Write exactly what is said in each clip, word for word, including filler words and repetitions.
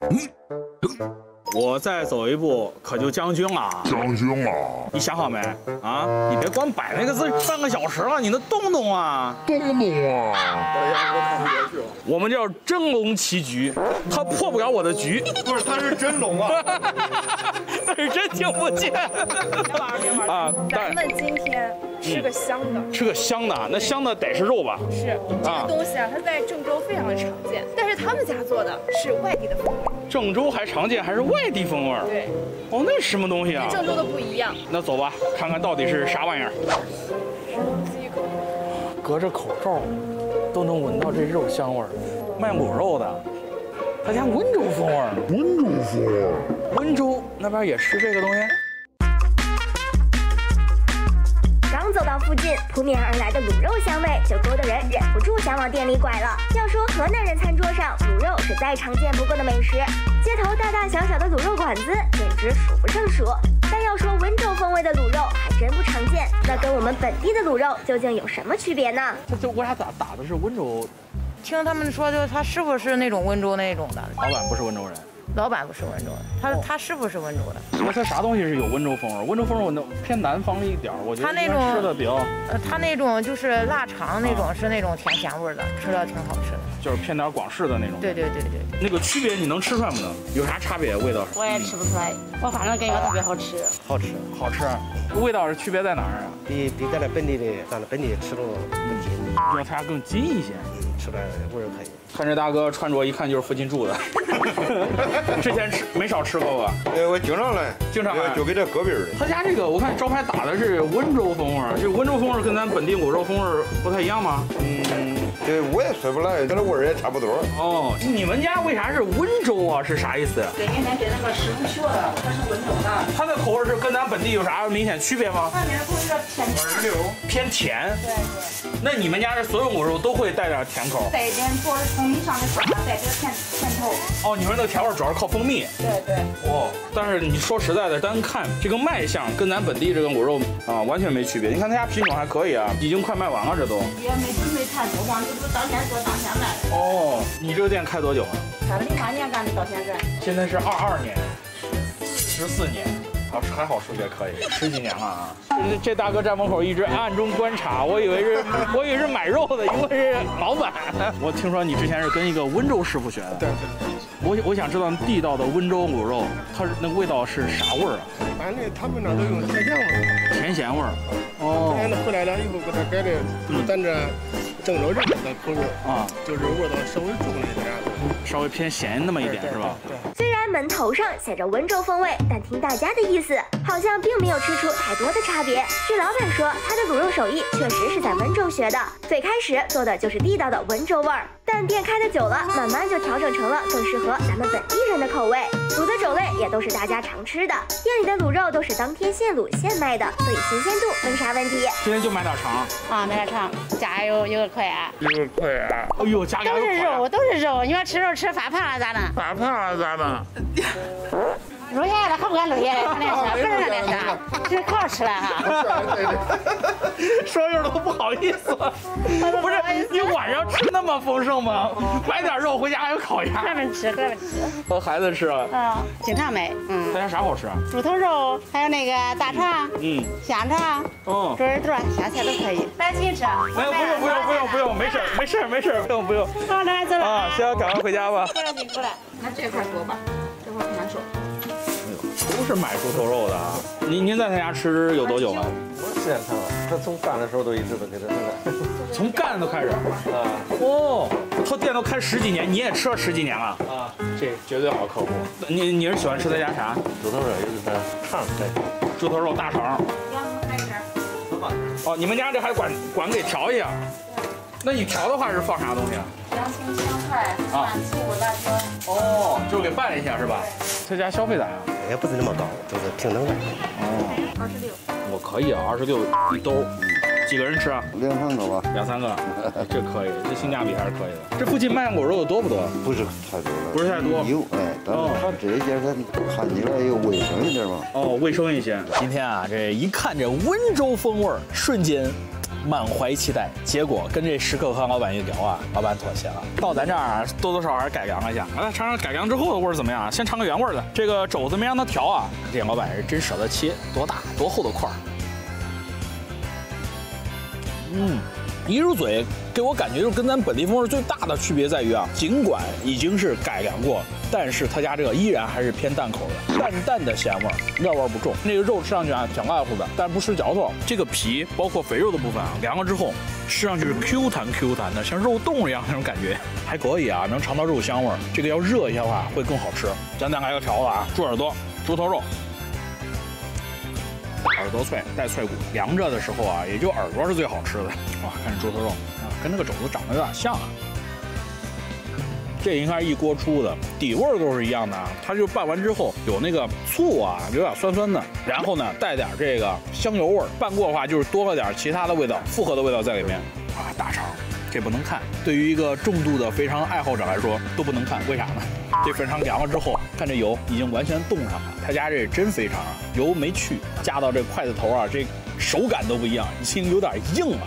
我再走一步可就将军了。 将军啊， 你想好没啊？你别光摆那个字半个小时了，你能动动啊？ 动动啊！ 我们叫真龙棋局，他破不了我的局。 不是，他是真龙啊！ 但是真听不见。啊， 咱们今天吃个香的， 吃个香的，那香的得是肉吧？ 是这个东西啊，它在郑州非常的常见，但是他们家做的是外地的风味。 郑州还常见，还是外地风味儿？ 对。 哦，那是什么东西啊？ 郑州的不一样。 那走吧，看看到底是啥玩意儿。隔着口罩都能闻到这肉香味儿，卖卤肉的，他家温州风味儿。 温州风味儿。 温州那边也吃这个东西。 刚走到附近，扑面而来的卤肉香味就勾得人忍不住想往店里拐了。要说河南人餐桌上卤肉是再常见不过的美食，街头大大小小的卤肉馆子简直数不胜数。但要说温州风味的卤肉还真不常见，那跟我们本地的卤肉究竟有什么区别呢？ 这这为啥打打的是温州？ 听他们说，就他师傅是那种温州那种的， 老板不是温州人。 老板不是温州的，他、哦、他师傅是温州的。 那他啥东西是有温州风味？温州风味那偏南方一点，我觉得他那种吃的比较， 呃，他那种就是腊肠那种、啊、是那种甜咸味的，吃的挺好吃的， 就是偏点广式的那种。 对对对对。 那个区别你能吃出来不能？有啥差别？味道？ 我也吃不出来，我反正感觉特别好吃。 好吃， 好吃。味道是区别在哪儿啊？ 比比咱那本地的，咱那本地吃着不筋， 要它更筋一些。 吃出来味儿可以。 看这大哥穿着一看就是附近住的，之前吃没少吃过吧？ 呃，我经常来， 经常来， 就给这隔壁的。 他家这个我看招牌打的是温州风味，这温州风味跟咱本地卤肉风味不太一样吗？ 嗯，这我也说不来，咱这味儿也差不多。 哦，你们家为啥是温州啊？是啥意思？ 对，原来给那个师傅学的，他是温州的。 他的口味是跟咱本地有啥明显区别吗？ 他那口是偏甜， 偏甜。 对对。 那你们家这所有卤肉都会带点甜口？ 带点主要是蜂蜜上的甜，带点甜甜头。 哦，你们那个甜味主要是靠蜂蜜。 对对。 哦，但是你说实在的，单看这个卖相跟咱本地这个卤肉啊完全没区别。你看他家品种还可以啊，已经快卖完了，这都。 也没准备太多嘛，就是当天做当天卖。 哦，你这个店开多久了？ 开了零八年干的到现在。 现在是二二年，十四年。好，还好数学可以，十几年了啊！这这大哥站门口一直暗中观察，我以为是，我以为是买肉的，因为是老板。我听说你之前是跟一个温州师傅学的。 对对。 我我想知道地道的温州卤肉，它那个味道是啥味儿啊？ 反正他们那都用甜咸味儿。 甜咸味儿。哦。 这回来了以后给他改的，就是咱这郑州人的口味啊， 就是味道稍微重了一点， 稍微偏咸那么一点是吧？ 对。 虽然门头上写着温州风味，但听大家的意思，好像并没有吃出太多的差别。据老板说，他的卤肉手艺确实是在温州学的，最开始做的就是地道的温州味儿，但店开的久了，慢慢就调整成了更适合咱们本地人的口味。卤的种类也都是大家常吃的，店里的卤肉都是当天现卤现卖的，所以新鲜度没啥问题。 今天就买点肠啊，买点肠，加有一个块， 一个块。哎呦，加都是肉，都是肉，你要吃肉吃发胖了咋办？ 发胖了咋办？ 录下来了，还不敢录下来？他那是，不是那是，这是靠吃了哈。 说有都不好意思，不是你晚上吃那么丰盛吗？买点肉回家还有烤鸭。 他们吃，他们吃。 和孩子吃啊？ 嗯，经常买。嗯。 他家啥好吃啊？ 猪头肉，还有那个大肠， 嗯， 香肠， 嗯， 猪耳朵，香菜都可以。来，请吃。 没有，不用，不用，不用，不用，没事，没事，没事，不用，不用。 好，那走了啊，行，赶快回家吧。 过来，辛苦了。那这块多吧？这块很难受。 都是买猪头肉的。您您在他家吃有多久了？ 我时间长了，他从干的时候都一直都给他那个。 从干都开始啊？哦，他店都开十几年，你也吃了十几年了啊？这绝对好客户。你你是喜欢吃他家啥？ 猪头肉有点肠对。 猪头肉大肠。哦，你们家这还管管给调一下？那你调的话是放啥东西啊？ 洋葱、香菜、蒜、醋、辣椒。 哦，就是给拌一下是吧？他家消费咋样？ 也不是那么高，就是平等的。 哦， 二十六。 我可以啊，二十六一兜，几个人吃啊？ 两三个吧。 两三个，这可以，这性价比还是可以的。这附近卖卤肉多不多？ 不是太多了， 不是太多。 有哎，但是他这一家他看起来又卫生一点嘛。 哦，卫生一些。今天啊，这一看这温州风味儿，瞬间满怀期待，结果跟这食客和老板一聊啊，老板妥协了。到咱这儿多多少少还是改良了一下，来尝尝改良之后的味儿怎么样？先尝个原味的。这个肘子没让他调啊，这老板是真舍得切，多大多厚的块儿。嗯，一入嘴给我感觉就是跟咱本地风味最大的区别在于啊，尽管已经是改良过，但是他家这个依然还是偏淡口的，淡淡的咸味儿，料味不重。那个肉吃上去啊挺爱乎的，但不吃嚼头。这个皮包括肥肉的部分啊，凉了之后吃上去是 Q 弹 Q 弹的，像肉冻一样那种感觉，还可以啊，能尝到肉香味儿。这个要热一下的话会更好吃。咱再来个条子啊，猪耳朵、猪头肉。耳朵脆带脆骨，凉着的时候啊，也就耳朵是最好吃的。哇，看这猪头肉啊，跟那个肘子长得有点像啊。这应该是一锅出的，底味都是一样的啊。它就拌完之后有那个醋啊，有点酸酸的，然后呢带点这个香油味儿。拌过的话就是多了点其他的味道，复合的味道在里面啊。大肠这不能看，对于一个重度的肥肠爱好者来说都不能看，为啥呢？这肥肠凉了之后，看这油已经完全冻上了。他家这真肥肠啊，油没去，夹到这筷子头啊，这手感都不一样，已经有点硬了。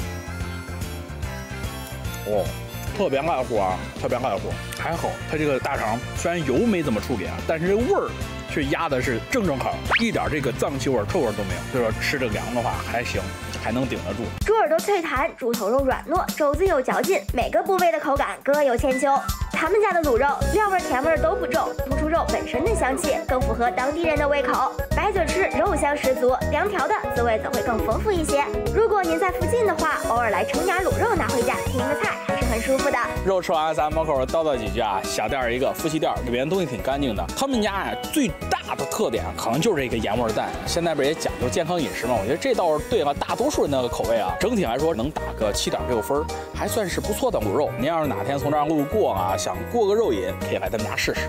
哦，特别爱乎啊，特别爱乎。还好它这个大肠虽然油没怎么处理啊，但是这味儿却压的是正正好，一点这个脏气味、臭味都没有。所以说吃这凉的话还行，还能顶得住。 猪耳朵脆弹，猪头肉软糯，肘子有嚼劲，每个部位的口感各有千秋。他们家的卤肉料味甜味都不重，突出肉本身的香气，更符合当地人的胃口。白嘴吃肉香十足，凉调的滋味则会更丰富一些。如果您在附近的话，偶尔来盛点卤肉拿回家添个菜，还是很舒服的。 肉吃完，咱门口叨叨几句啊。小店一个，夫妻店里边东西挺干净的。他们家啊最大的特点可能就是这个盐味蛋。现在不是也讲究健康饮食嘛？我觉得这倒是对了大多数人的口味啊。整体来说能打个七点六分，还算是不错的卤肉。您要是哪天从这儿路过啊，想过个肉瘾，可以来他们家试试。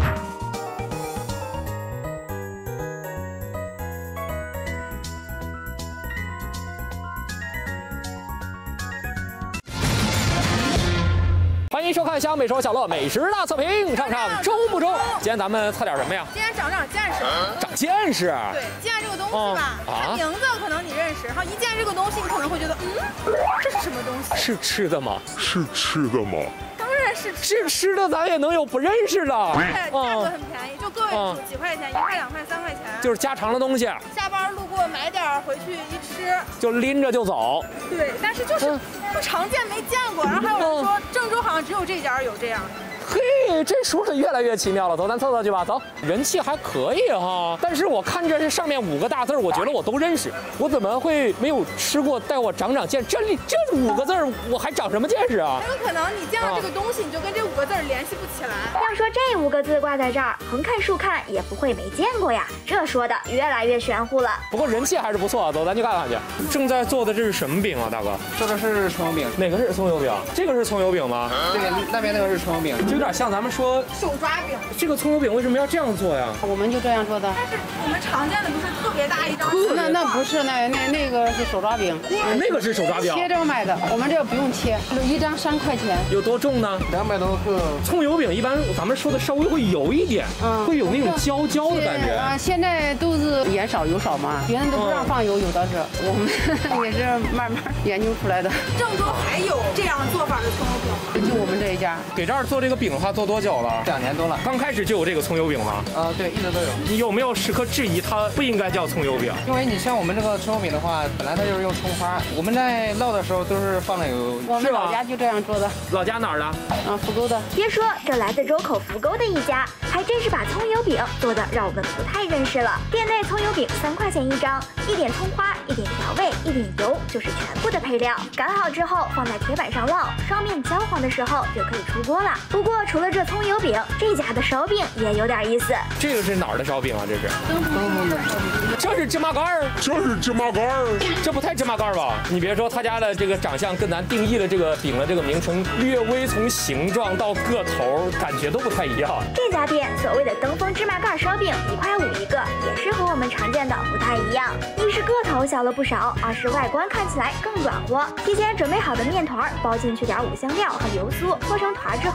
欢迎收看《湘北说小乐美食大测评》，上上周不周？今天咱们测点什么呀？ 今天长长见识。 长见识。 对，见这个东西吧，它名字可能你认识，然后一见这个东西，你可能会觉得，嗯，这是什么东西？ 是吃的吗？ 是吃的吗？ 当然是是吃的，咱也能有不认识的。 对，价格很便宜，就个位数，几块钱，一块、两块、三块钱。 就是家常的东西。 下班路过买点回去一吃， 就拎着就走。 对，但是就是不常见，没见过。然后还有人说郑州好像只有这家有这样的。 嘿，这说的越来越奇妙了，走，咱测测去吧，走。人气还可以哈，但是我看这上面五个大字，我觉得我都认识，我怎么会没有吃过？带我长长见识，这里这五个字我还长什么见识啊？ 很有可能你见到这个东西，你就跟这五个字联系不起来。 要说这五个字挂在这儿，横看竖看也不会没见过呀，这说的越来越玄乎了。 不过人气还是不错，走，咱去看看去。正在做的这是什么饼啊，大哥？ 做的是葱油饼。 哪个是葱油饼？这个是葱油饼吗？ 对，那边那个是葱油饼。 有点像咱们说手抓饼。 这个葱油饼为什么要这样做呀？ 我们就这样做的。 但是我们常见的不是特别大一张？ 那那不是，那那那个是手抓饼。 那个是手抓饼。 切着卖的，我们这个不用切，一张三块钱。 有多重呢？ 两百多克。 葱油饼一般咱们说的稍微会油一点，嗯，会有那种焦焦的感觉。 啊，现在都是盐少油少嘛，别人都不让放油，有的是，我们也是慢慢研究出来的。 郑州还有这样做法的葱油饼吗？ 就我们这一家。 给这儿做这个饼的话，做多久了？ 两年多了。 刚开始就有这个葱油饼吗？ 啊，对，一直都有。 你有没有时刻质疑它不应该叫葱油饼？ 因为你像我们这个葱油饼的话，本来它就是用葱花，我们在烙的时候都是放了油。 我们老家就这样做的。 老家哪儿的？ 啊，福州的。 别说这来自周口福沟的一家，还真是把葱油饼做的让我们不太认识了。店内葱油饼三块钱一张，一点葱花，一点调味，一点油，就是全部的配料。擀好之后放在铁板上烙，双面焦黄的时候就可以出锅了。不过除了这葱油饼，这家的烧饼也有点意思。 这个是哪儿的烧饼啊？这是？这是芝麻干儿。 这是芝麻干儿。 这不太芝麻干儿吧？你别说，他家的这个长相跟咱定义的这个饼的这个名称略微从形状到个头感觉都不太一样。 这家店所谓的登峰芝麻干烧饼一块五一个，也是和我们常见的不太一样。一是个头小了不少，二是外观看起来更软和。提前准备好的面团包进去点五香料和油酥，搓成团之后蘸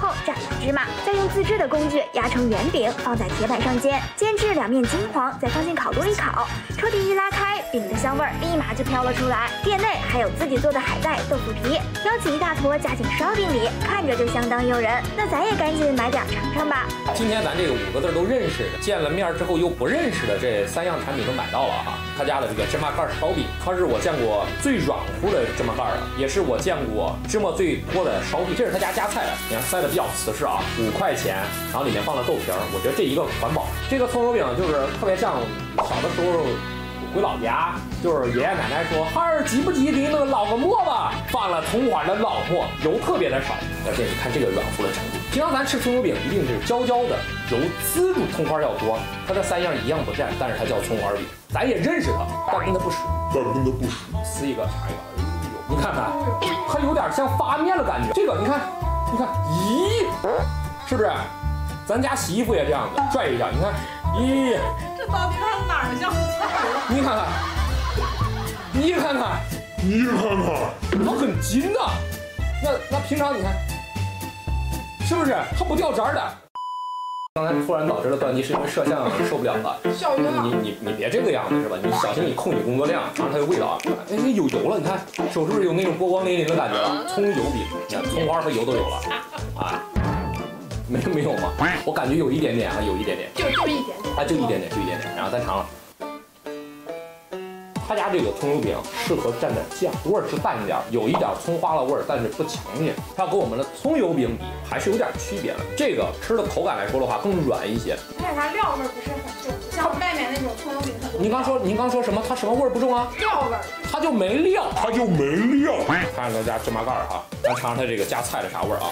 芝麻，再用自制的工具压成圆饼，放在铁板上煎，煎至两面金黄，再放进烤炉里烤。抽屉一拉开，饼的香味儿立马就飘了出来。店内还有自己做的海带、豆腐皮，舀起一大坨夹进烧饼里，看着就相当诱人。那咱也赶紧买点尝尝吧。 今天咱这个五个字都认识的，见了面之后又不认识的这三样产品都买到了哈。他家的这个芝麻盖烧饼，它是我见过最软乎的芝麻盖了，也是我见过芝麻最多的烧饼。这是他家夹菜的，你看塞的比较瓷实啊，五块钱，然后里面放了豆皮儿，我觉得这一个环保。这个葱油饼就是特别像小的时候回老家，就是爷爷奶奶说孩儿急不急的那个老个馍吧，放了葱花的老馍，油特别的少，而且你看这个软乎的程度。平常咱吃葱油饼一定是焦焦的，油滋住葱花要多，它这三样一样不占，但是它叫葱花饼，咱也认识它，但跟它不熟， 但跟它不熟。 撕一个尝一个，哎呦，你看看，它有点像发面的感觉。这个你看，你看，咦，是不是？咱家洗衣服也这样子，拽一下，你看，咦， 这到底它哪儿像菜了？ 你看看，你看看， 你看看， 它很筋的。那那平常你看，是不是它不掉渣的？刚才突然导致了断机，是因为摄像受不了了。 效晕了。 你你你别这个样子是吧？你小心你控你工作量，尝尝它的味道啊。哎，有油了，你看手是不是有那种波光粼粼的感觉了？葱油饼，你看葱花和油都有了啊。没没有吗？我感觉有一点点啊，有一点点， 就就一点点， 啊，就一点点，就一点点。然后再尝了，他家这个葱油饼适合蘸点酱，味儿是淡一点，有一点葱花的味儿，但是不强烈。它跟我们的葱油饼比还是有点区别的。这个吃的口感来说的话更软一些， 而且它料味儿不是很重，像外面那种葱油饼很多。 您刚说您刚说什么？它什么味儿不重啊？ 料味儿， 它就没料， 它就没料。 看咱家芝麻盖儿啊，咱尝尝它这个加菜的啥味儿啊？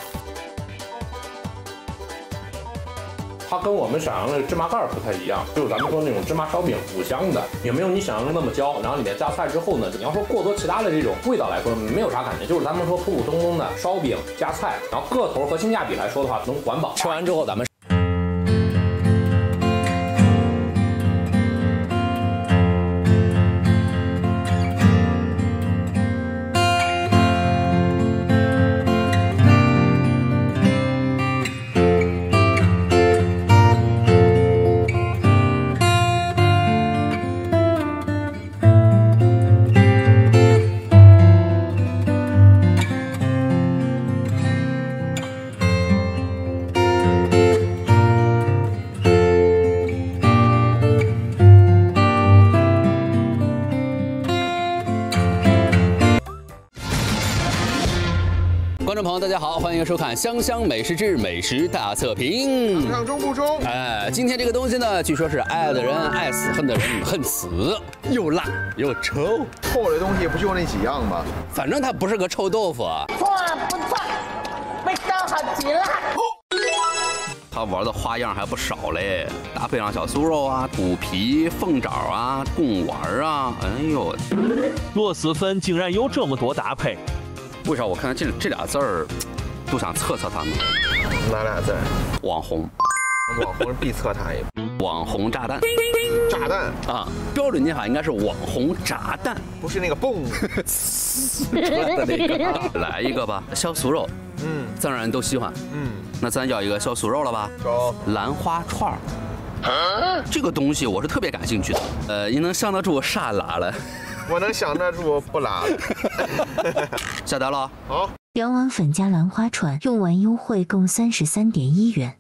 它跟我们想象的芝麻盖儿不太一样，就是咱们说那种芝麻烧饼五香的，也没有你想象中那么焦。然后里面加菜之后呢，你要说过多其他的这种味道来说，没有啥感觉，就是咱们说普普通通的烧饼加菜，然后个头和性价比来说的话，能管饱。吃完之后咱们。 观众朋友，大家好，欢迎收看《香香美食之美食大测评》。 上中不中？ 哎，今天这个东西呢，据说是爱的人爱死，恨的人恨死，又辣又臭。 臭的东西不就那几样吗？ 反正它不是个臭豆腐啊。 错不错，味道好极了。 他玩的花样还不少嘞，搭配上小酥肉啊、肚皮、凤爪啊、贡丸啊，哎呦， 螺蛳粉竟然有这么多搭配。 为啥我看到这这俩字儿，都想测测他们？ 哪俩字？ 网红。 网红必测他一个。 网红炸弹。 炸弹啊，标准念法应该是网红炸弹， 不是那个蹦的那个。来一个吧，小酥肉。 嗯， 自然人都喜欢。 嗯， 那咱要一个小酥肉了吧？ 有。 兰花串儿。啊，这个东西我是特别感兴趣的。呃，你能想得住啥辣了？ 我能想得住不辣了。 下单了。 好。 两碗粉加兰花串，用完优惠共三十三点一元。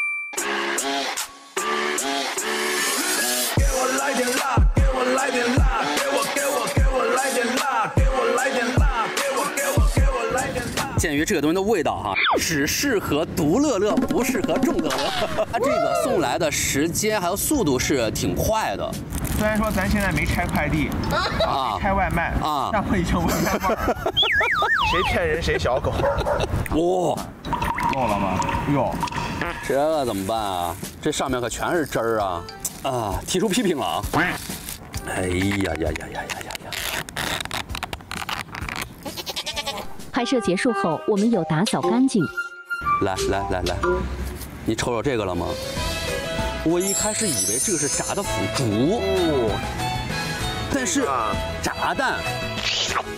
给我来点辣，给我来点辣，给我给我给我来点辣，给我来点辣，给我给我给我来点辣。 鉴于这个东西的味道哈，只适合独乐乐，不适合众乐乐。它这个送来的时间还有速度是挺快的。 虽然说咱现在没拆快递啊，拆外卖啊，但我已经闻开味儿。谁骗人谁小狗。 哇， 够了吗？哟， 这个怎么办啊？这上面可全是汁儿啊！啊，提出批评了啊！哎呀呀呀呀呀呀呀！ 拍摄结束后，我们有打扫干净。 来来来来，你瞅瞅这个了吗？我一开始以为这个是炸的腐竹，但是炸弹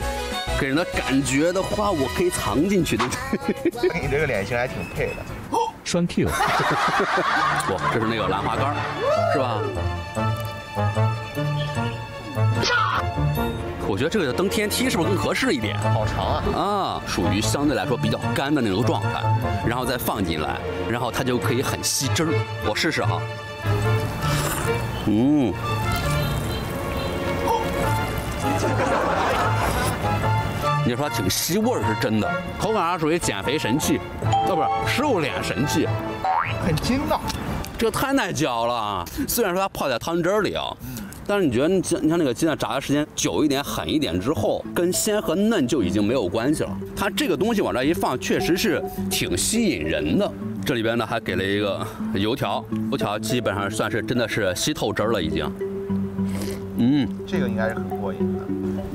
给人的感觉的话，我可以藏进去的。 你这个脸型还挺配的。 栓 Q。 不，这是那个兰花干，是吧？我觉得这个登天梯是不是更合适一点？ 好长啊！ 啊，属于相对来说比较干的那种状态，然后再放进来，然后它就可以很吸汁儿。我试试哈。嗯。你说它挺吸味儿是真的，口感上属于减肥神器，哦不是瘦脸神器， 很筋道。 这太耐嚼了，虽然说它泡在汤汁里啊。但是你觉得，你像你像那个鸡蛋炸的时间久一点、狠一点之后，跟鲜和嫩就已经没有关系了。它这个东西往这一放，确实是挺吸引人的。这里边呢还给了一个油条，油条基本上算是真的是吸透汁了已经。嗯， 这个应该是很过瘾的。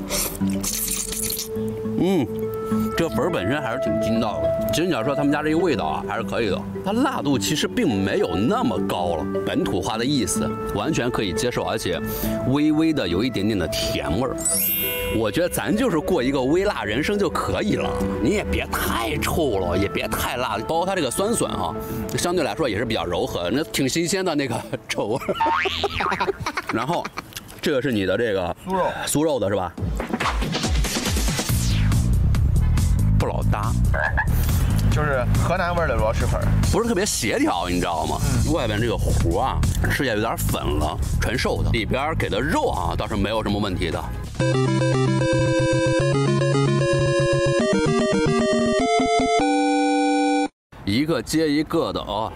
嗯，这个粉本身还是挺筋道的。其实你要说他们家这个味道啊，还是可以的。它辣度其实并没有那么高了，本土化的意思完全可以接受，而且微微的有一点点的甜味儿。我觉得咱就是过一个微辣人生就可以了，你也别太臭了，也别太辣，包括它这个酸笋哈、啊，相对来说也是比较柔和，那挺新鲜的那个臭味。然后，这个是你的这个酥肉， 酥肉的是吧？不老搭， 就是河南味的螺蛳粉， 不是特别协调，你知道吗？嗯、外边这个糊啊，吃起来有点粉了，纯瘦的，里边给的肉啊倒是没有什么问题的。一个接一个的哦。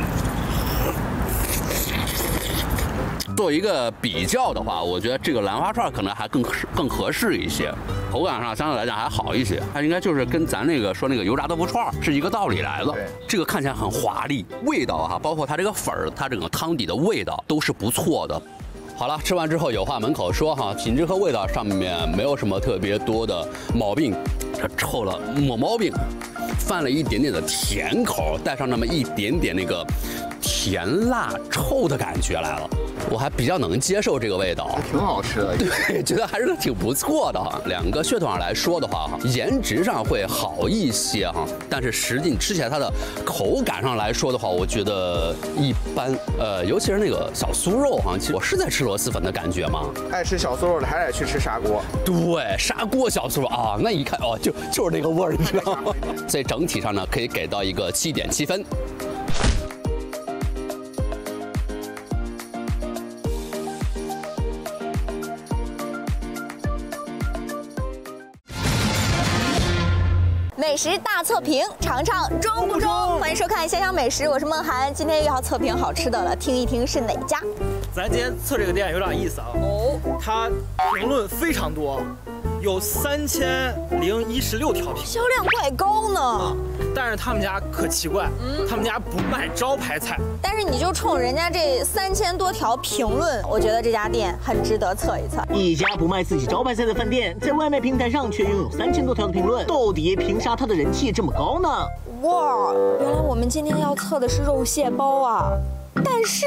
做一个比较的话，我觉得这个兰花串可能还更更合适一些，口感上相对来讲还好一些。它应该就是跟咱那个说那个油炸豆腐串是一个道理来的。这个看起来很华丽，味道哈，包括它这个粉儿，它整个汤底的味道都是不错的。好了，吃完之后有话门口说哈，品质和味道上面没有什么特别多的毛病，这臭了没毛病，泛了一点点的甜口，带上那么一点点那个甜辣臭的感觉来了。我还比较能接受这个味道， 挺好吃的。 对，觉得还是挺不错的哈。两个血统上来说的话哈，颜值上会好一些哈，但是实际吃起来它的口感上来说的话，我觉得一般。呃，尤其是那个小酥肉哈，其实我是在吃螺蛳粉的感觉吗？ 爱吃小酥肉的还得去吃砂锅。 对，砂锅小酥肉啊，那一看哦，就就是那个味儿，你知道吗？所以整体上呢，可以给到一个七点七分。 美食大测评，尝尝中不中？欢迎收看《香香美食》，我是梦涵，今天又要测评好吃的了，听一听是哪家。 咱今天测这个店有点意思啊，哦，它评论非常多，有三千零一十六条评论， 销量怪高呢。啊， 但是他们家可奇怪，嗯，他们家不卖招牌菜。 但是你就冲人家这三千多条评论，我觉得这家店很值得测一测。 一家不卖自己招牌菜的饭店，在外卖平台上却拥有三千多条的评论，到底凭啥它的人气这么高呢？ 哇，原来我们今天要测的是肉蟹包啊！但是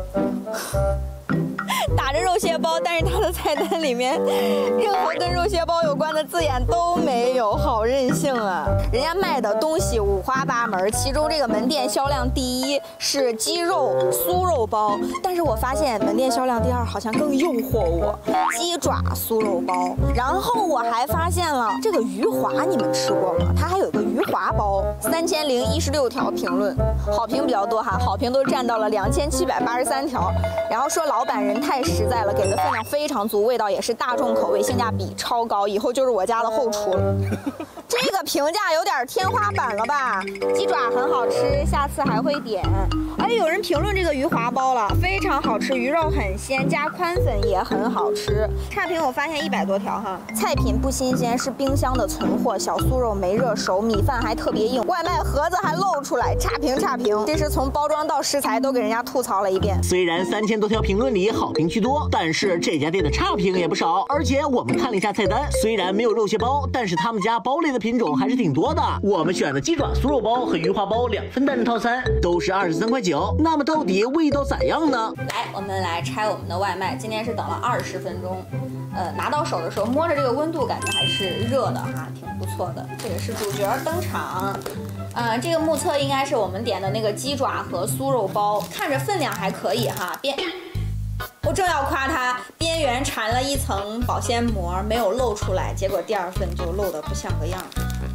打着肉蟹包，但是它的菜单里面任何跟肉蟹包有关的字眼都没有，好任性啊！人家卖的东西五花八门，其中这个门店销量第一是鸡肉酥肉包，但是我发现门店销量第二好像更诱惑我，鸡爪酥肉包。然后我还发现了这个鱼滑，你们吃过吗？它还有一个鱼滑包，三千零一十六条评论，好评比较多哈，好评都占到了两千七百八十三条。然后说老板人太实在了，给的分量非常足，味道也是大众口味，性价比超高，以后就是我家的后厨了。这个评价有点天花板了吧？鸡爪很好吃，下次还会点。哎，有人评论这个鱼滑包了，非常好吃，鱼肉很鲜，加宽粉也很好吃。差评我发现一百多条哈，菜品不新鲜，是冰箱的存货，小酥肉没热熟，米饭还特别硬，外卖盒子还露出来，差评差评。这是从包装到食材都给人家吐槽了一遍。 虽然三千多条评论里好评居多，但是这家店的差评也不少。而且我们看了一下菜单，虽然没有肉蟹包，但是他们家包类的品种还是挺多的。我们选的鸡爪酥肉包和鱼滑包两份单人套餐都是二十三块九。那么到底味道咋样呢？ 来，我们来拆我们的外卖。今天是等了二十分钟，呃，拿到手的时候摸着这个温度，感觉还是热的哈，挺不错的。这个是主角登场， 嗯，这个目测应该是我们点的那个鸡爪和酥肉包，看着分量还可以哈。边，我正要夸它，边缘缠了一层保鲜膜，没有露出来，结果第二份就露得不像个样。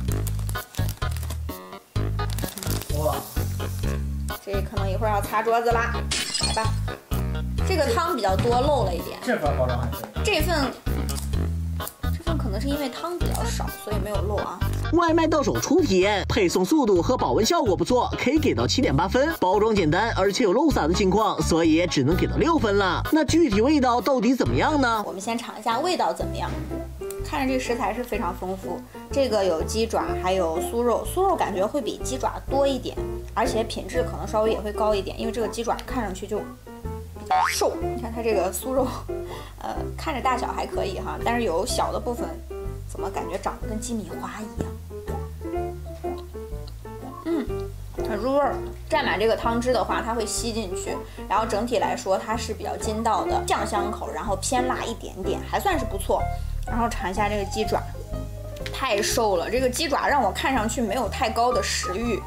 哇，这可能一会儿要擦桌子啦，来吧。这个汤比较多，漏了一点。 这份包装还是？这份。 可能是因为汤比较少，所以没有漏啊。 外卖到手初体验，配送速度和保温效果不错，可以给到七点八分。包装简单，而且有漏洒的情况，所以只能给到六分了。那具体味道到底怎么样呢？ 我们先尝一下味道怎么样。看着这食材是非常丰富，这个有鸡爪，还有酥肉，酥肉感觉会比鸡爪多一点，而且品质可能稍微也会高一点，因为这个鸡爪看上去就比较瘦。你看它这个酥肉。呃，看着大小还可以哈，但是有小的部分，怎么感觉长得跟鸡米花一样？嗯，很入味儿。蘸满这个汤汁的话，它会吸进去，然后整体来说它是比较筋道的，酱香口，然后偏辣一点点，还算是不错。然后尝一下这个鸡爪，太瘦了，这个鸡爪让我看上去没有太高的食欲。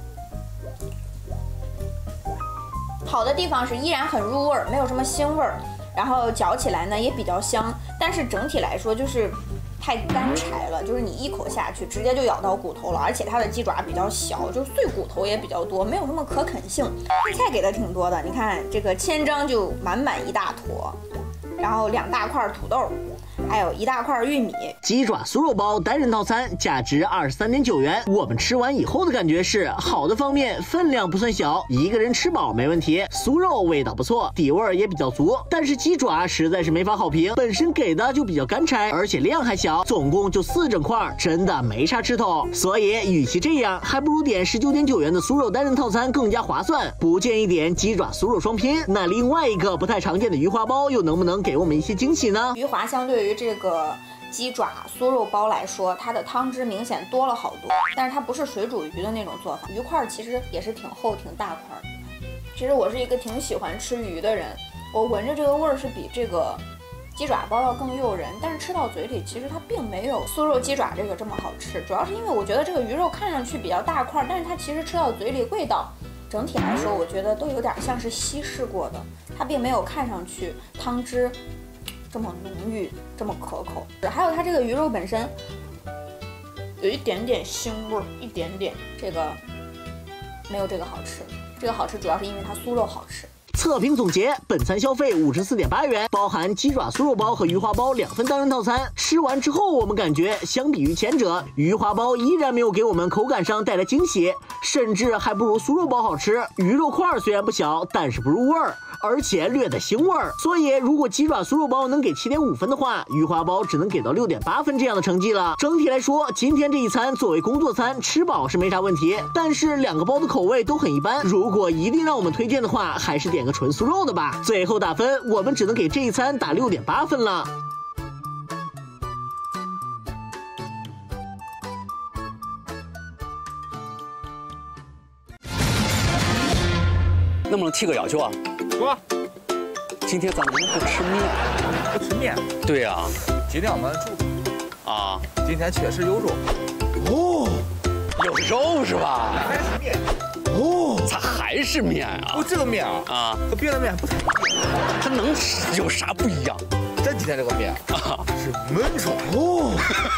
好的地方是依然很入味儿，没有什么腥味儿。然后嚼起来呢也比较香，但是整体来说就是太干柴了，就是你一口下去直接就咬到骨头了，而且它的鸡爪比较小，就碎骨头也比较多，没有什么可啃性。配菜给的挺多的，你看这个千张就满满一大坨，然后两大块土豆，还有一大块玉米。 鸡爪酥肉包单人套餐价值二十三点九元。我们吃完以后的感觉是，好的方面分量不算小，一个人吃饱没问题。酥肉味道不错，底味也比较足，但是鸡爪实在是没法好评，本身给的就比较干柴，而且量还小，总共就四整块，真的没啥吃头。所以与其这样，还不如点十九点九元的酥肉单人套餐更加划算。不建议点鸡爪酥肉双拼。那另外一个不太常见的鱼滑包又能不能给我们一些惊喜呢？ 鱼滑相对于这个鸡爪酥肉包来说，它的汤汁明显多了好多，但是它不是水煮鱼的那种做法，鱼块其实也是挺厚挺大块的。其实我是一个挺喜欢吃鱼的人，我闻着这个味儿是比这个鸡爪包要更诱人，但是吃到嘴里其实它并没有酥肉鸡爪这个这么好吃，主要是因为我觉得这个鱼肉看上去比较大块，但是它其实吃到嘴里味道整体来说我觉得都有点像是稀释过的，它并没有看上去汤汁这么浓郁，这么可口。还有它这个鱼肉本身有一点点腥味儿，一点点，这个没有这个好吃。这个好吃主要是因为它酥肉好吃。 测评总结，本餐消费五十四点八元，包含鸡爪酥肉包和鱼滑包两份单人套餐。吃完之后，我们感觉相比于前者，鱼滑包依然没有给我们口感上带来惊喜，甚至还不如酥肉包好吃。鱼肉块虽然不小，但是不入味儿，而且略带腥味儿。所以，如果鸡爪酥肉包能给七点五分的话，鱼滑包只能给到六点八分这样的成绩了。整体来说，今天这一餐作为工作餐，吃饱是没啥问题，但是两个包的口味都很一般。如果一定让我们推荐的话，还是点个纯酥肉的吧。最后打分，我们只能给这一餐打六点八分了。 能不能提个要求啊？ 说。 今天咱们不吃面。 不吃面？ 对呀、啊。 今天我们住。 啊。 今天确实有肉。 哦。有肉是吧？ 还是面。 哦。咋还是面啊？ 哦，这个面啊。 啊。 和别的面不太一样。 它能有啥不一样？ 咱今天这个面啊是焖出来。哦。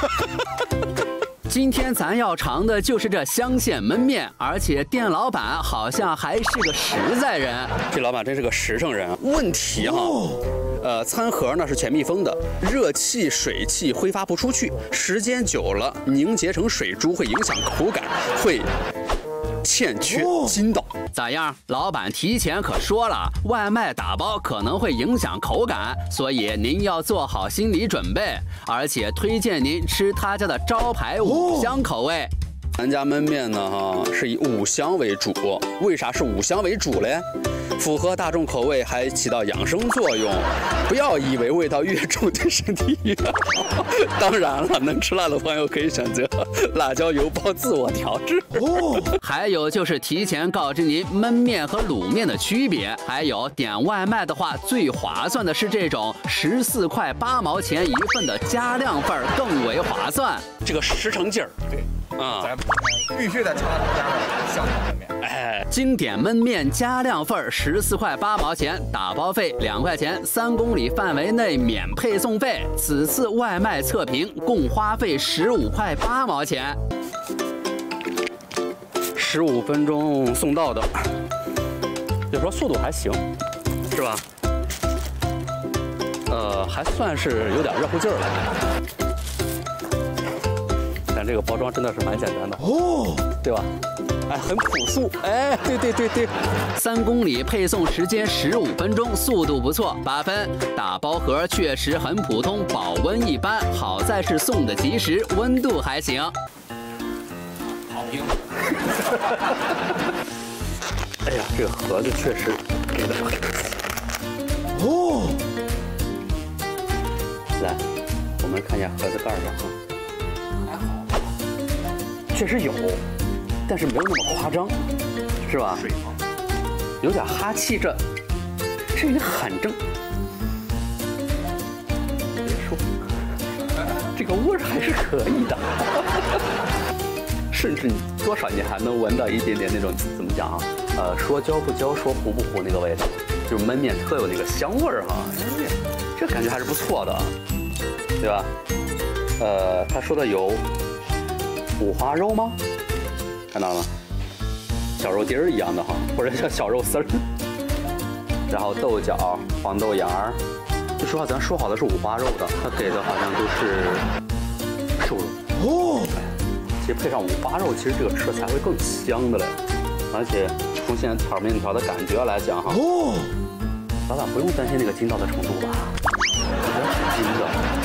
今天咱要尝的就是这香线焖面，而且店老板好像还是个实在人。这老板真是个实诚人。问题哈、哦，呃，餐盒呢是全密封的，热气、水汽挥发不出去，时间久了凝结成水珠，会影响口感，会欠缺筋道。咋样？老板提前可说了，外卖打包可能会影响口感，所以您要做好心理准备。而且推荐您吃他家的招牌五香口味。咱家焖面呢，哈，是以五香为主。为啥是五香为主嘞？符合大众口味，还起到养生作用。不要以为味道越重对身体越好。当然了，能吃辣的朋友可以选择辣椒油包自我调制。哦。还有就是提前告知您焖面和卤面的区别。还有点外卖的话，最划算的是这种十四块八毛钱一份的加量份，更为划算。这个实诚劲儿，对。 啊， 咱必须得尝他们家的香肠焖面。 哎，经典焖面加量份十四块八毛钱，打包费两块钱，三公里范围内免配送费。此次外卖测评共花费十五块八毛钱，十五分钟送到的，就说速度还行，是吧？呃，还算是有点热乎劲儿了。但这个包装真的是蛮简单的哦，对吧？哎，很朴素。哎，对对对对，三公里配送时间十五分钟，速度不错，八分。打包盒确实很普通，保温一般，好在是送的及时，温度还行。好评。哎呀，这个盒子确实给的很。哦。来，我们看一下盒子盖上哈。还好，确实有。但是没有那么夸张，是吧？有点哈气，这这也很正。别说，这个味儿还是可以的，甚至你多少你还能闻到一点点那种怎么讲啊？呃，说焦不焦，说糊不糊那个味道，就是焖面特有那个香味儿哈。这感觉还是不错的，对吧？呃，他说的有五花肉吗？看到了吗？小肉丁儿一样的哈，或者叫小肉丝儿。然后豆角、黄豆芽儿，说实话，咱说好的是五花肉的，他给的好像都是瘦肉。哦，其实配上五花肉，其实这个吃才会更香的嘞。而且从现在炒面条的感觉来讲哈，哦，老板不用担心那个筋道的程度吧？我觉得挺筋的。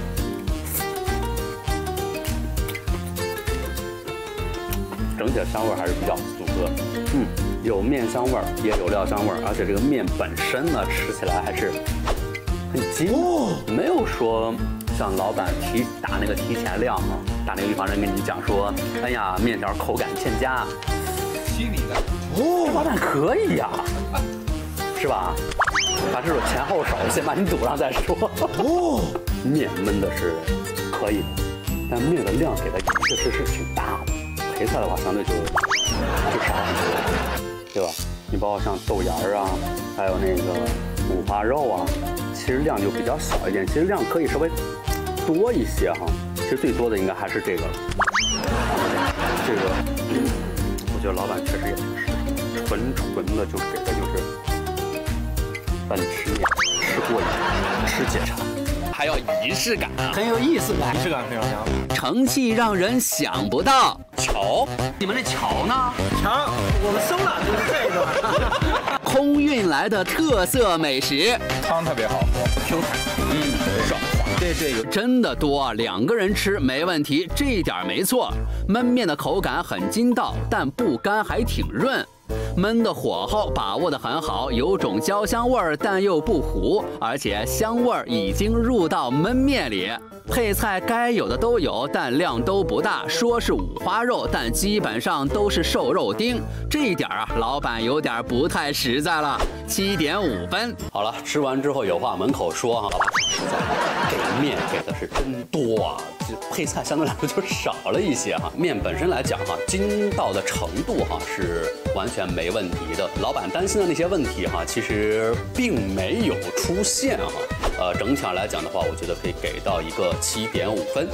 整体的香味还是比较足的，嗯，有面香味儿，也有料香味儿，而且这个面本身呢，吃起来还是很筋，没有说像老板提打那个提前量啊，打那个预防针跟你讲说，哎呀，面条口感欠佳， 稀里的， 哦，老板可以呀、啊，是吧？把这种前后手先把你堵上再说。哦，面焖的是可以的，但面的量给的确实是挺大的。配菜的话，相对就就少很多，对吧？你包括像豆芽儿啊，还有那个五花肉啊，其实量就比较小一点。其实量可以稍微多一些哈。其实最多的应该还是这个了。这个，嗯、我觉得老板确实也挺实诚，纯纯的就给的就是让你吃面吃过瘾，吃解馋。还要仪式感， 很有意思感， 仪式感非常强， 成绩让人想不到。桥，你们那桥呢？ 桥，我们收了，就是这个。 空运来的特色美食， 汤特别好喝 ，Q 弹， 嗯，爽滑。对对，真的多，两个人吃没问题，这一点没错。焖面的口感很筋道，但不干还挺润。焖的火候把握得很好，有种焦香味儿，但又不糊，而且香味儿已经入到焖面里。配菜该有的都有，但量都不大。说是五花肉，但基本上都是瘦肉丁。这一点啊，老板有点不太实在了。七点五分。好了，吃完之后有话门口说哈，老板实在，这个面给的是真多啊，这配菜相对来说就少了一些哈。面本身来讲哈，筋道的程度哈是完全没问题的。老板担心的那些问题哈，其实并没有出现哈。呃，整体上来讲的话，我觉得可以给到一个七点五分。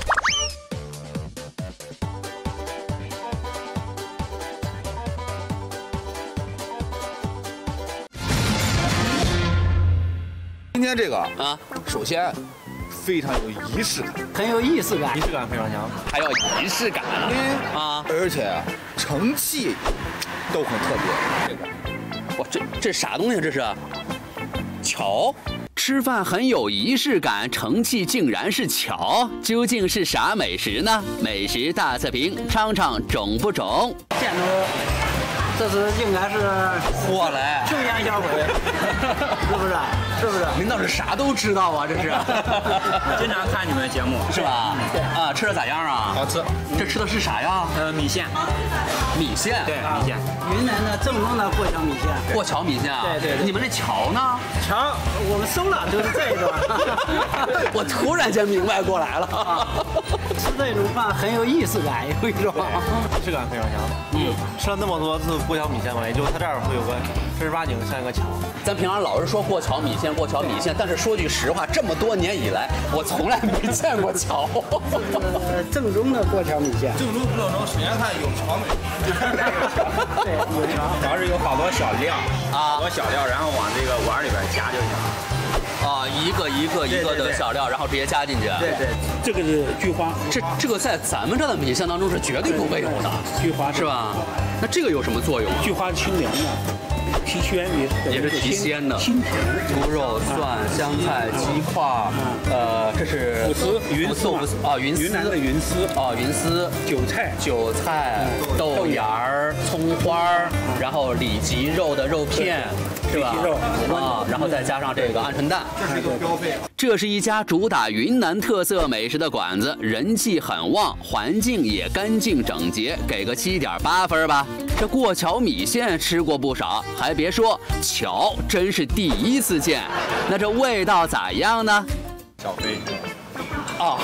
今天这个啊，首先非常有仪式感， 很有意思感， 仪式感非常强， 还要仪式感啊，而且盛器都很特别。这个，哇，这这啥东西？这是桥。吃饭很有仪式感，盛器竟然是桥，究竟是啥美食呢？美食大测评，尝尝中不中？ 见着这是应该是火来庆阳小辉，是不是？是不是？ 您倒是啥都知道啊，这是。 经常看你们的节目， 是吧？对啊，吃的咋样啊？ 好吃。 这吃的是啥呀？ 呃，米线。 米线。 对，米线。 云南的正宗的过桥米线。 过桥米线啊？ 对对对。 你们那桥呢？ 桥我们收了，就是这个。 我突然间明白过来了。 吃这种饭很有意思感，有一种质感非常强。嗯，吃了那么多次过桥米线嘛，也就它这儿会有个正儿八经像一个桥。 咱平常老是说过桥米线，过桥米线，但是说句实话，这么多年以来，我从来没见过桥。 呃，正宗的过桥米线。 正宗不正宗，首先看有桥没？ 对，有桥。 主要是有好多小料啊，好多小料，然后往这个碗里边夹就行了。 啊，一个一个一个的小料，然后直接加进去。 对对，这个是菊花， 这这个在咱们这的米线当中是绝对不会有的。 菊花是吧？那这个有什么作用啊？ 菊花清凉的。提鲜也是提鲜的，猪肉、蒜、香菜、鸡块，呃，这是腐丝、云丝啊，云丝， 云南的云丝啊，云丝， 韭菜、 韭菜、豆芽儿、葱花儿，然后里脊肉的肉片，是吧？啊，然后再加上这个鹌鹑蛋， 这是一个标配。 这是一家主打云南特色美食的馆子，人气很旺，环境也干净整洁，给个七点八分吧。这过桥米线吃过不少，还别说，桥真是第一次见。那这味道咋样呢？ 小飞， 啊，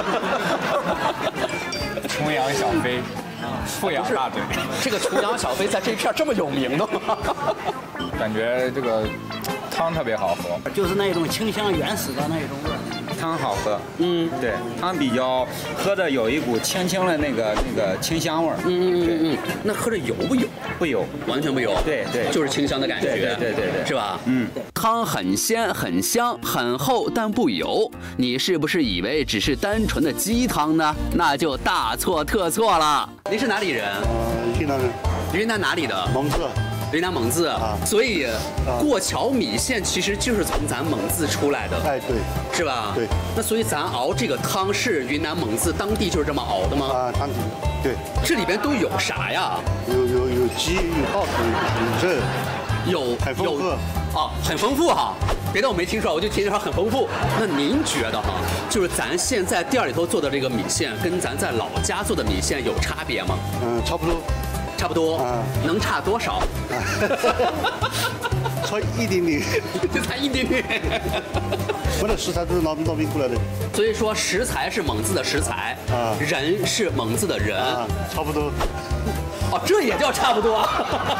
重阳小飞，富阳大嘴。 这个重阳小飞在这片这么有名的吗？ 感觉这个汤特别好喝， 就是那种清香原始的那种味儿。 汤好喝，嗯，对，汤比较喝着有一股轻轻的那个那个清香味儿， 嗯嗯嗯嗯，那喝着油不油？ 不油， 完全不油， 对对， 就是清香的感觉， 对对对对对， 是吧？ 嗯， 汤很鲜很香很厚但不油，你是不是以为只是单纯的鸡汤呢？那就大错特错了。您是哪里人？ 呃，云南人。 云南哪里的？ 蒙自。 云南蒙自，啊、所以、啊、过桥米线其实就是从咱蒙自出来的， 哎，对， 是吧？ 对。 那所以咱熬这个汤是云南蒙自当地就是这么熬的吗？ 啊，当地，对。 这里边都有啥呀？ 有有有鸡，有稻草，有肉， 有很丰富。 哦，很丰富哈。别的我没听说，我就听说很丰富。那您觉得哈，就是咱现在店里头做的这个米线，跟咱在老家做的米线有差别吗？ 嗯，差不多。 差不多，啊、能差多少？ 差一点点， 就差一点点。 我的食材都是那那边过来的， 所以说食材是蒙自的食材，啊，人是蒙自的人， 啊，差不多。 哦，这也叫差不多，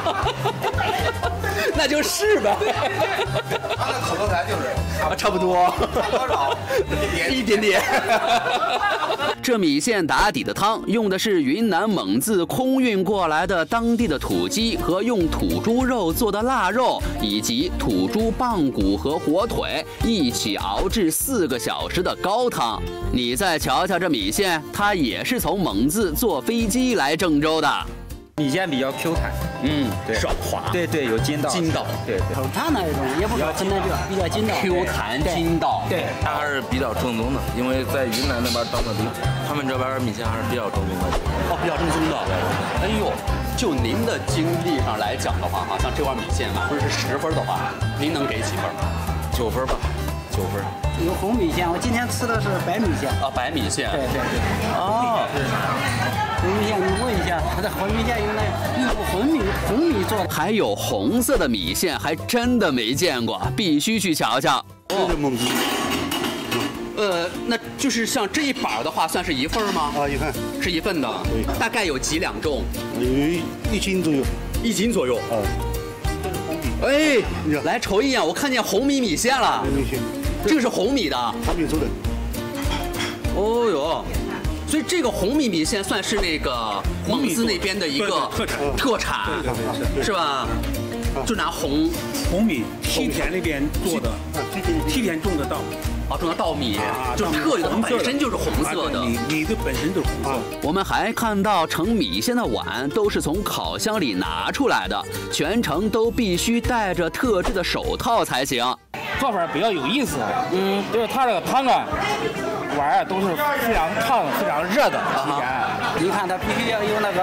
那就是呗。 他的口头禅就是啊，差不多， 多少？ 一点点。这米线打底的汤用的是云南蒙自空运过来的当地的土鸡和用土猪肉做的腊肉，以及土猪棒骨和火腿一起熬制四个小时的高汤。你再瞧瞧这米线，它也是从蒙自坐飞机来郑州的。 米线比较 Q 弹， 嗯，对，爽滑， 对对，有筋道， 筋道， 对对， 口弹那一种，也不说真的这比较筋道 ，Q 弹筋道， 对，它还是比较正宗的，因为在云南那边当的兵，他们这边米线还是比较正宗的， 哦，比较正宗的，哎呦，就您的经历上来讲的话，哈，像这碗米线啊，或者是十分的话，您能给几分？ 九分吧，九分。 有红米线，我今天吃的是白米线。 啊，白米线。 对对对。 哦。 红米线，你问一下，它的红米线用那用红米红米做的。 还有红色的米线，还真的没见过，必须去瞧瞧。 这是蒙自。 呃，那就是像这一板的话，算是一份吗？ 啊，一份。 是一份的。 对。 大概有几两重？ 有一斤左右。 一斤左右。 啊。 哎，来瞅一眼，我看见红米米线了。 红米线。 这个是红米的。 红米做的。 哦哟。所以这个红米米线算是那个蒙自那边的一个特产， 特产是吧？就拿红红米，梯田那边做的，梯田种的稻， 啊，种的稻米，就特有的，本身就是红色的， 米米的本身就是红色。 我们还看到盛米线的碗都是从烤箱里拿出来的，全程都必须戴着特制的手套才行。 做法比较有意思，嗯，就是它这个汤啊。碗啊都是非常烫、非常热的。 啊、你看它必须要用那个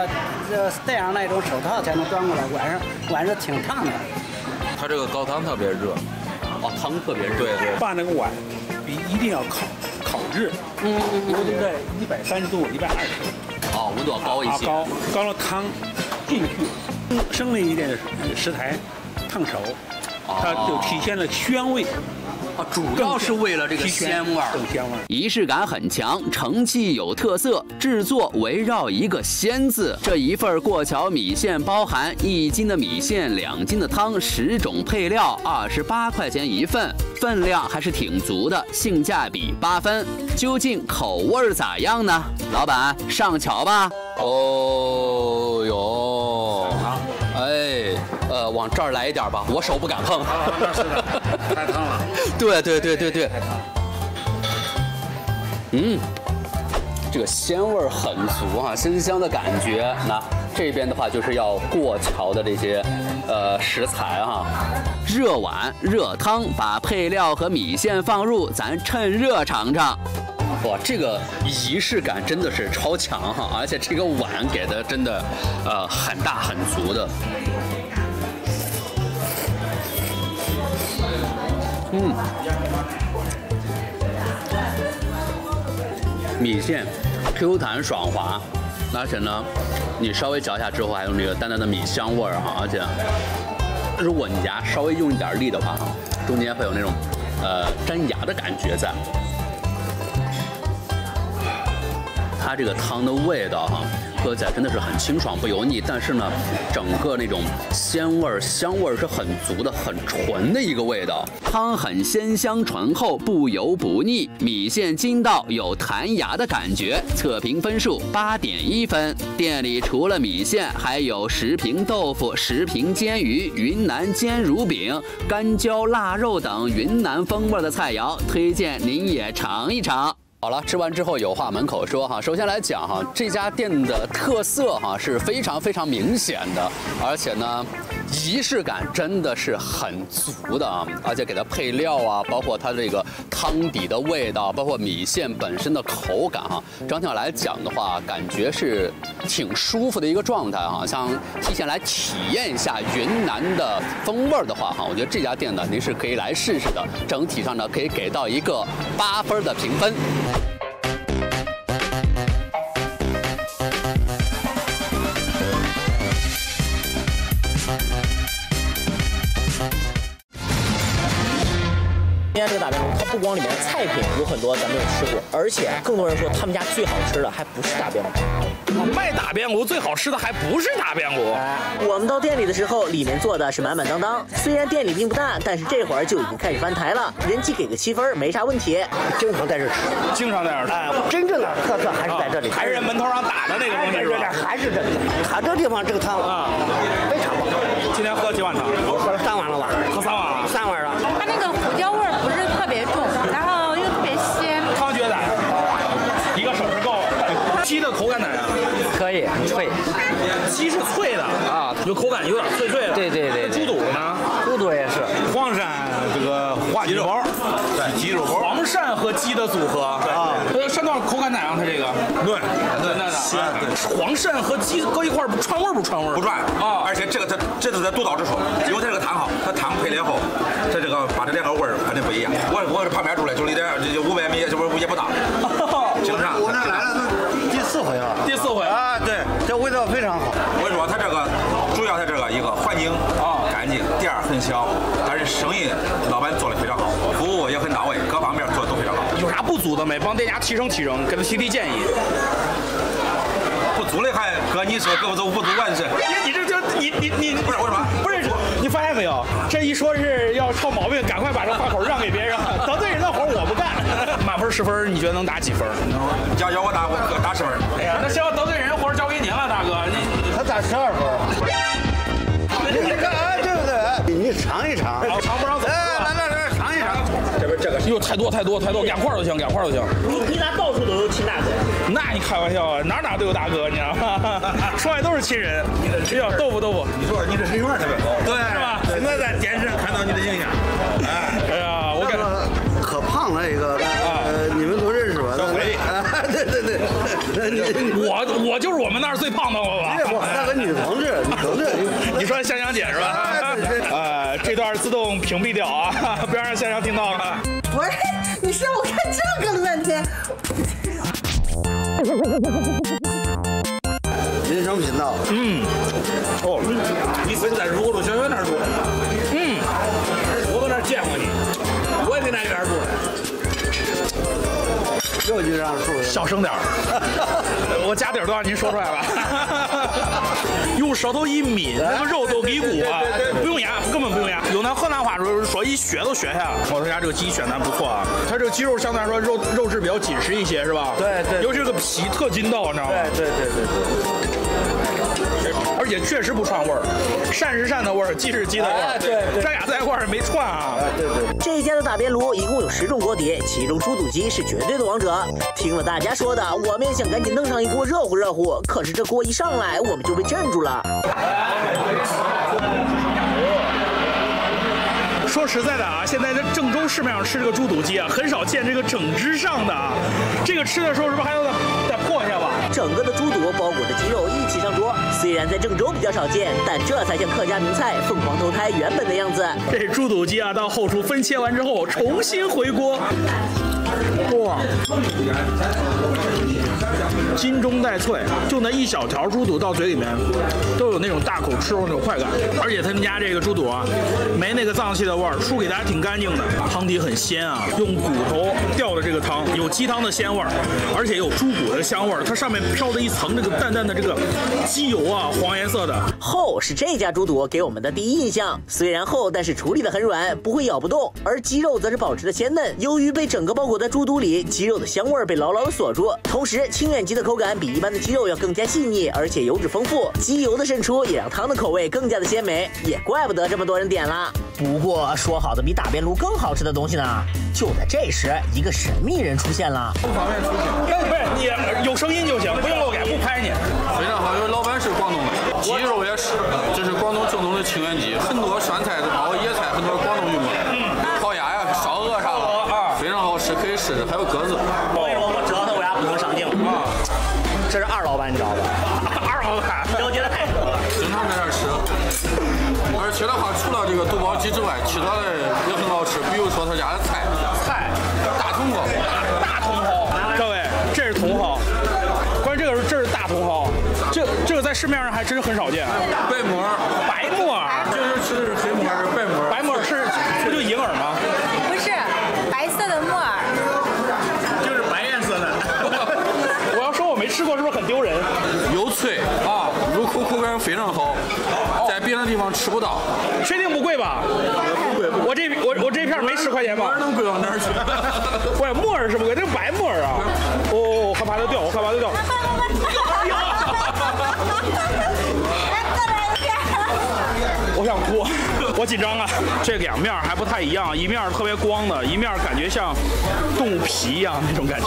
这戴上那种手套才能端过来，晚上晚上挺烫的。 它这个高汤特别热， 哦，汤特别热。 对对。 把那个碗比一定要烤烤制， 嗯嗯嗯， 温度在一百三十度、一百二十度。 哦，温度要高一些。 高高了汤进去，生了一点食材烫熟，它就体现了鲜味。 啊，主要是为了这个鲜味儿， 更鲜味儿， 仪式感很强，盛器有特色，制作围绕一个“鲜”字。这一份过桥米线包含一斤的米线、两斤的汤、十种配料，二十八块钱一份，分量还是挺足的，性价比八分。究竟口味咋样呢？老板上桥吧。哦哟，哎，呃，往这儿来一点吧，我手不敢碰。 那是的，太烫了。 对对对对对，嗯，这个鲜味儿很足哈、啊，鲜香的感觉。那这边的话就是要过桥的这些呃食材哈、啊，热碗热汤，把配料和米线放入，咱趁热尝尝。哇，这个仪式感真的是超强哈，而且这个碗给的真的呃很大很足的。嗯，米线 Q 弹爽滑，而且呢，你稍微嚼一下之后，还有那个淡淡的米香味儿哈，而且如果你牙稍微用一点力的话，中间会有那种呃粘牙的感觉在。它这个汤的味道哈，喝起来真的是很清爽不油腻，但是呢，整个那种鲜味儿、香味儿是很足的，很纯的一个味道。汤很鲜香醇厚，不油不腻，米线筋道有弹牙的感觉。测评分数八点一分。店里除了米线，还有十瓶豆腐、十瓶煎鱼、云南煎乳饼、干椒腊肉等云南风味的菜肴，推荐您也尝一尝。好了，吃完之后有话门口说哈。首先来讲哈，这家店的特色哈是非常非常明显的，而且呢，仪式感真的是很足的啊。而且给它配料啊，包括它这个汤底的味道，包括米线本身的口感哈，整体上来讲的话，感觉是挺舒服的一个状态哈。像提前来体验一下云南的风味的话哈，我觉得这家店呢，您是可以来试试的。整体上呢，可以给到一个八分的评分。 今天这个打边炉，它不光里面的菜品有很多咱没有吃过，而且更多人说他们家最好吃的还不是打边炉。 卖打边炉最好吃的还不是打边炉。 我们到店里的时候，里面坐的是满满当当。虽然店里并不大，但是这会儿就已经开始翻台了，人气给个七分没啥问题。经常在这吃， 经常在这儿吃。 哎，真正的特色还是在这里， 还是人门头上打的那个东西是吧？ 还是这里，它这地方这个汤啊，非常棒。 今天喝几碗汤？ 我喝了三碗了吧？ 喝三碗了， 三碗了。 它那个胡椒味儿不是特别重，然后又特别鲜。 汤觉得一个手势够。鸡的口感咋样？ 可以，脆。 鸡是脆的啊，就口感有点脆脆的。 对对对。 猪肚呢？ 猪肚也是。 黄鳝这个化鸡肉包，对，鸡肉包。黄鳝和鸡的组合啊，呃，山段口感咋样？它这个嫩嫩嫩的， 鲜。 黄鳝和鸡搁一块儿不串味儿不串味儿？ 不串啊，而且这个它这都是独到之处，因为它这个汤好，它汤配了后，它这个把这两个味儿肯定不一样。我我是旁边住的，就离这五百米，这不也不大。经常我这来了第四回了， 第四回啊，对，这味道非常好。 我跟你说，它这个主要它这个一个环境啊干净，店儿很小，但是生意老板做的非常好，服务也很到位，各方面做的都非常好。 有啥不足的没？帮店家提升提升，给他提提建议。 不足的还哥，你说给我走不足完事。 你这就你你你不是为什么？ 不是你发现没有？这一说是要挑毛病，赶快把这话口让给别人，得罪人的活我不干。满分十分，你觉得能打几分？ 要要我打我打十分。 哎呀，那行，得罪人活交给您了，大哥。你他打十二分。你看啊，对不对？你尝一尝， 尝不上走。 哎，来来来，尝一尝。 这边这个哟，太多太多太多，两块都行，两块都行。 你你咋到处都有亲大哥？ 那你开玩笑啊，哪哪都有大哥，你知道吗？说来都是亲人。哎呀，豆腐豆腐， 你说你这人缘特别高， 对，是吧？ 我在电视上看到你的形象。 哎，哎呀，我感觉可胖了一个，呃，你们都认识吧？ 小鬼。 对对对， 我我就是我们那儿最胖的我吧？ 不，那用屏蔽掉啊，不要让现场听到了。 喂，你说我看这个了半天。 人生频道， 嗯，哦，你是在如果路小学那儿住？嗯，我搁那儿见过你，我也跟那边住的。 又就让住， 小声点儿，我家底儿都让您说出来了。用舌头一抿，那个肉都给骨啊，不用牙，根本不用牙。有那河南话说说一削都削下来了。我他家这个鸡选的不错啊，它这个鸡肉相对来说肉肉质比较紧实一些，是吧？ 对对。 尤其是个皮特筋道，你知道吗？ 对对对对对。 而且确实不串味儿，鳝是鳝的味儿，鸡是鸡的味儿， 对对， 这俩在一块儿没串啊。 对对。 这家的打边炉一共有十种锅底，其中猪肚鸡是绝对的王者。听了大家说的，我们也想赶紧弄上一锅热乎热乎，可是这锅一上来，我们就被镇住了。 说实在的啊，现在在郑州市面上吃这个猪肚鸡啊，很少见这个整只上的啊。这个吃的时候是不是还要再再破一下吧？ 整个的猪肚包裹着鸡肉一起上桌，虽然在郑州比较少见，但这才像客家名菜凤凰投胎原本的样子。 这猪肚鸡啊，到后厨分切完之后，重新回锅。哇，筋中带脆，就那一小条猪肚到嘴里面，都有那种大口吃肉那种快感。而且他们家这个猪肚啊，没那个脏器的味儿，出给大家挺干净的，汤底很鲜啊，用骨头吊的这个汤，有鸡汤的鲜味儿，而且有猪骨的香味儿，它上面飘着一层这个淡淡的这个鸡油啊，黄颜色的。 厚是这家猪肚给我们的第一印象，虽然厚，但是处理的很软，不会咬不动，而鸡肉则是保持的鲜嫩。由于被整个包裹在猪肚里，鸡肉的香味儿被牢牢的锁住，同时清远鸡的口感比一般的鸡肉要更加细腻，而且油脂丰富，鸡油的渗出也让汤的口味更加的鲜美，也怪不得这么多人点了。不过说好的比打边炉更好吃的东西呢？就在这时，一个神秘人出现了。 方便出现，不是你有声音就行，不用露脸，不拍你。 非常好，因为老板是广东的，鸡肉也是，这是广东正宗的清远鸡，很多酸菜包括野菜，很多广东用的，烤鸭呀、烧鹅啥的，非常好吃，可以试试。还有鸽子。 我跟你说，我知道他为啥不能上镜啊？这是二老板，你知道吧？ 二老板了解的太多了， 经常在这儿吃。而且的话，除了这个肚包鸡之外，其他的也很好吃，比如说他家的菜， 菜， 大茼蒿， 大茼蒿，各位，这是茼蒿。关于这个，这是大茼蒿，这这个在市面上还真很少见。 白木耳， 白木耳， 就是吃的是黑木耳，是白木耳。 白木耳是不就银耳吗？ 不是，白色的木耳， 就是白颜色的。我要说我没吃过，是不是很丢人？ 又脆啊，入口口感非常好，在别的地方吃不到。 确定不贵吧？不贵，我这我我这片没十块钱吧？ 木耳能贵到哪儿去？ 不是木耳是不贵，这是白木耳啊！哦，我害怕它掉，我害怕它掉。我想哭，我紧张啊！这两面还不太一样，一面特别光的，一面感觉像动物皮一样那种感觉。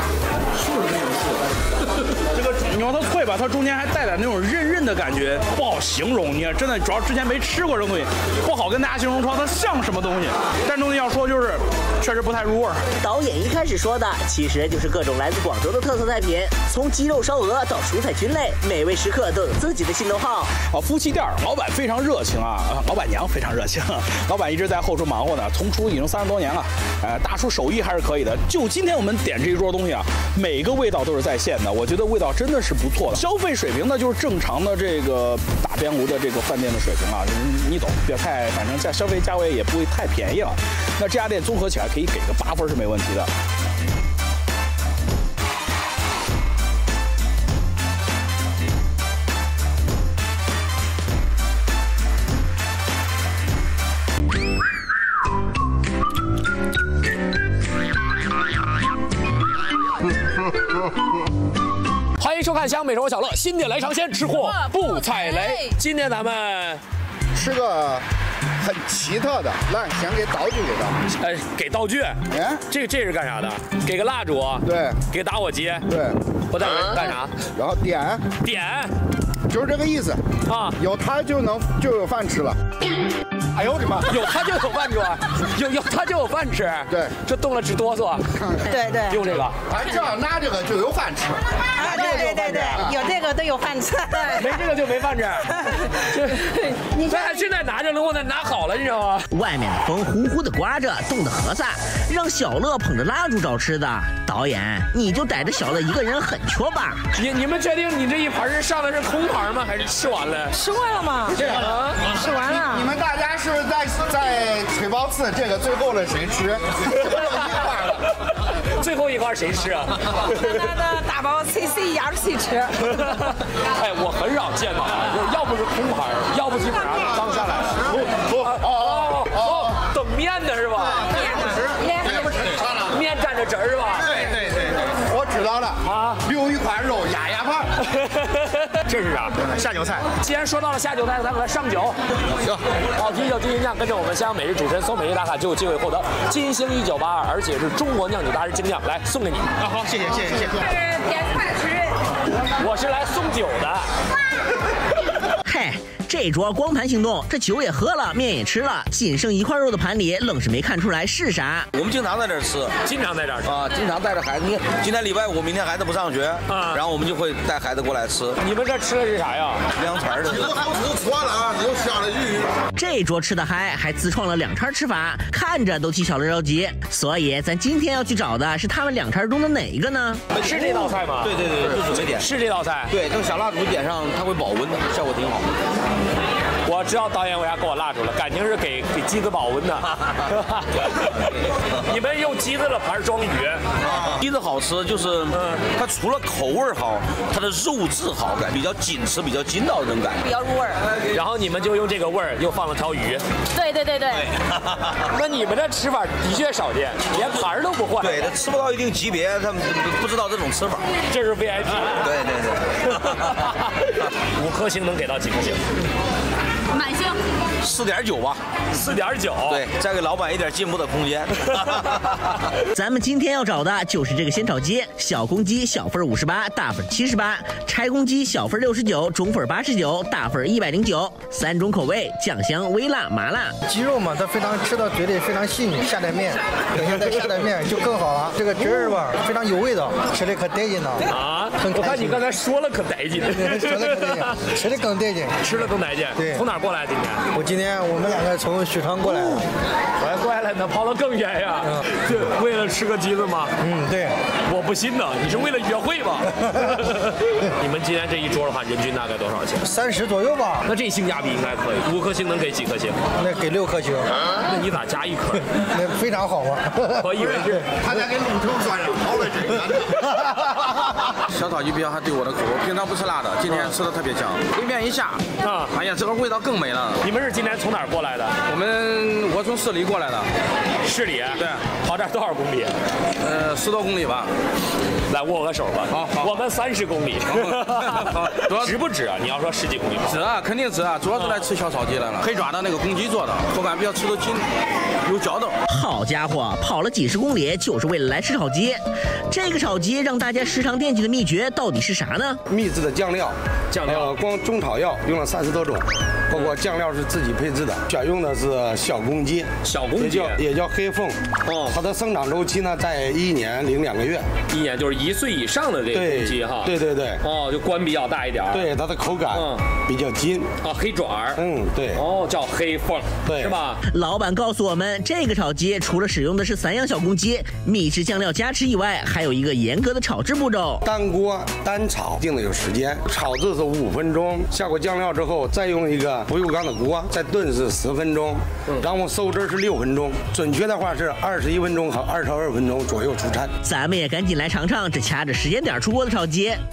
这个你说它脆吧，它中间还带点那种韧韧的感觉，不好形容。你看，真的主要之前没吃过这东西，不好跟大家形容说它像什么东西。但东西要说就是确实不太入味儿。 导演一开始说的其实就是各种来自广州的特色菜品，从鸡肉烧鹅到蔬菜菌类，每位食客都有自己的心头好。 啊，夫妻店老板非常热情啊，老板娘非常热情，老板一直在后厨忙活呢，从厨已经三十多年了，呃，大叔手艺还是可以的。就今天我们点这一桌东西啊，每个味道都是在线的，我觉得味道真的是不错的。消费水平呢，就是正常的这个打边炉的这个饭店的水平啊，你懂，别太，反正价消费价位也不会太便宜了。那这家店综合起来可以给个八分是没问题的。 欢迎收看《湘美生活小乐》，新店来尝鲜，吃货不踩雷。今天咱们吃个很奇特的，来，先给道具给他。 哎，给道具？哎，这这是干啥的？给个蜡烛？ 对。 给个打火机？ 对。 我在这干啥？ 然后点点， 就是这个意思啊。 有它就能就有饭吃了。 哎呦我的妈！ 有它就有饭吃，有有它就有饭吃。 对， 这动了直哆嗦。 对对， 用这个， 哎，这样拿这个就有饭吃。 啊，对对对对，有这个都有饭吃。 没这个就没饭吃。你咱现在拿着了，我得拿好了，你知道吗？ 外面的风呼呼的刮着，冻得合算，让小乐捧着蜡烛找吃的。导演，你就逮着小乐一个人狠缺吧。 你你们确定你这一盘是上的是空盘吗？还是吃完了？ 吃完了吗？ 这啊， 吃完了。 你们大家是不是在在吹包刺？这个最后了谁吃？ 最后一块谁吃啊？ 那那大包脆碎压着谁吃？ 哎，我很少见到，要不是空盘，要不基本上刚下来。哦哦哦，等面的是吧？面面蘸着汁儿是吧？ 对对对对，我知道了啊，留一块肉压压胖。 这是啥？下酒菜。既然说到了下酒菜，咱给它上酒。行，好啤酒金星酱，跟着我们香每日主持人搜美丽打卡就有机会获得金星一九八二，而且是中国酿酒大师精酿，来送给你。 啊，好，谢谢谢谢谢谢。 是点菜吃。 我是来送酒的。 嘿，这桌光盘行动，这酒也喝了，面也吃了，仅剩一块肉的盘里，愣是没看出来是啥。 我们经常在这儿吃， 经常在这儿吃啊，经常带着孩子。你今天礼拜五，明天孩子不上学，啊，然后我们就会带孩子过来吃。 你们这吃的是啥呀？ 凉菜的。 你都还不错了啊，你又下了雨。 这桌吃的嗨，还自创了两摊吃法，看着都替小乐着急。所以咱今天要去找的是他们两摊中的哪一个呢？ 是这道菜吗？ 对对对，就准备点。 是这道菜。 对，这个小蜡烛点上，它会保温的，效果挺好。 我知道导演为啥给我蜡烛了，感情是给给鸡子保温的。你们用鸡子的盘装鱼， 鸡子好吃就是，嗯，它除了口味好，它的肉质好感，比较紧实，比较筋道的那种感觉， 比较入味儿。 然后你们就用这个味儿又放了条鱼。 对对对对。 那你们这吃法的确少见，连盘都不换。 对，他吃不到一定级别，他们不知道这种吃法。 这是 V I P。 对对对。 五颗星能给到几颗星？ 满星， 四点九吧， 四点九。 对，再给老板一点进步的空间。 咱们今天要找的就是这个仙草鸡，小公鸡小份五十八，大份七十八；柴公鸡小份六十九，中份八十九，大份一百零九。三种口味，酱香、微辣、麻辣。 鸡肉嘛，它非常吃到嘴里非常细腻，下点面，等下再下点面就更好了。这个汁儿吧，非常有味道，吃的可带劲了啊！我看你刚才说了可带劲， 说了可带劲，吃的更带劲， 吃了更带劲。 对， 从哪儿过来今天？ 我今天我们两个从许昌过来的， 我还怪了呢，跑得更远呀。对，为了吃个鸡子吗？ 嗯，对。 我不信呢，你是为了约会吧？你们今天这一桌的话，人均大概多少钱？ 三十左右吧。 那这性价比应该可以，五颗星能给几颗星？ 那给六颗星。 那你咋加一颗？ 那非常好啊！ 我以为是他家给弄成算上好了这个。 小草鸡比较还对我的口味，平常不吃辣的，今天吃的特别香。一面一下啊，哎呀，这个味道更美了。 你们是今天从哪儿过来的？ 我们我从市里过来的。 市里？ 对。 跑这儿多少公里？ 呃，十多公里吧。 来握个手吧。 好，好。 我们三十公里。 好， 值不值啊？你要说十几公里。 值啊，肯定值啊！主要是来吃小草鸡来了。黑爪的那个公鸡做的，口感比较吃得紧，有嚼头。 好家伙，跑了几十公里就是为了来吃炒鸡。这个炒鸡让大家时常惦记的秘诀到底是啥呢？ 秘制的酱料， 酱料， 呃，光中草药用了三十多种，包括酱料是自己配制的，选用的是小公鸡， 小公鸡也叫也叫黑凤，哦，它的生长周期呢在一年零两个月， 一年就是一岁以上的这个公鸡哈， 对对对， 哦，就冠比较大一点， 对，它的口感嗯比较筋， 啊，黑爪儿， 嗯对， 哦，叫黑凤， 对， 是吧？ 老板告诉我们，这个炒鸡除了使用的是散养小公鸡，秘制酱料加持以外，还有一个严格的炒制步骤， 单锅单炒，定的有时间，炒制是五分钟，下过酱料之后，再用一个不锈钢的锅再炖是十分钟，然后收汁是六分钟，准确的话是二十一分钟和二十二分钟左右出餐。 咱们也赶紧来尝尝这掐着时间点出锅的炒鸡。 其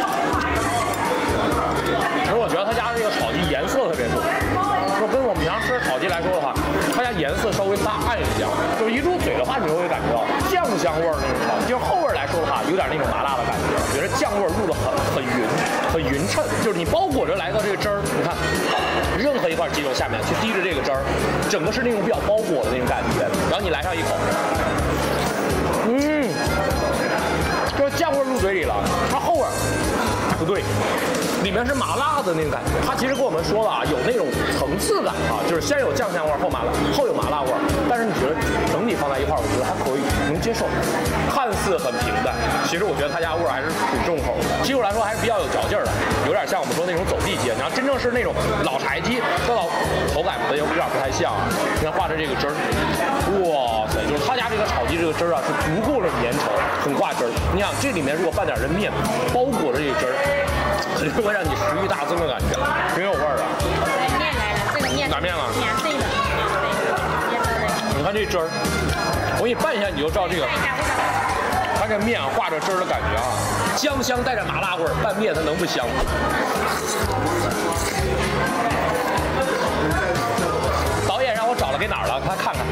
实我觉得他家这个炒鸡颜色特别多，就跟我们平常吃的炒鸡来说的话，他家颜色稍微发暗一点，就是一入嘴的话，你会感觉到酱香味儿那种炒鸡，就是后味来说的话，有点那种麻辣的感觉，我觉得酱味儿入的很很匀，很匀称，就是你包裹着来的这个汁儿，你看任何一块鸡肉下面去滴着这个汁儿，整个是那种比较包裹的那种感觉，然后你来上一口，嗯，就是酱味入嘴里了，它后味不对，里面是麻辣的那个感觉。它其实跟我们说的啊，有那种层次感啊，就是先有酱香味，后麻辣，后有麻辣味。但是你觉得整体放在一块儿，我觉得还可以，能接受。看似很平淡，其实我觉得他家味儿还是挺重口的。鸡肉来说还是比较有嚼劲儿的，有点像我们说那种走地鸡。然后真正是那种老柴鸡，这老口感的有点不太像啊。你看画的这个汁儿，哇塞，就是他家这个炒鸡这个汁儿啊，是足够的粘稠，很挂汁儿。你想这里面如果拌点这面，包裹着这个汁儿，肯定会让你食欲大增的感觉，挺有味儿的。 面来了，这个面哪面了？ 免费的。 你看这汁儿，我给你拌一下，你就知道这个。它这面化着汁儿的感觉啊，姜香带着麻辣味儿，拌面它能不香吗？导演让我找了，给哪儿了？快看看。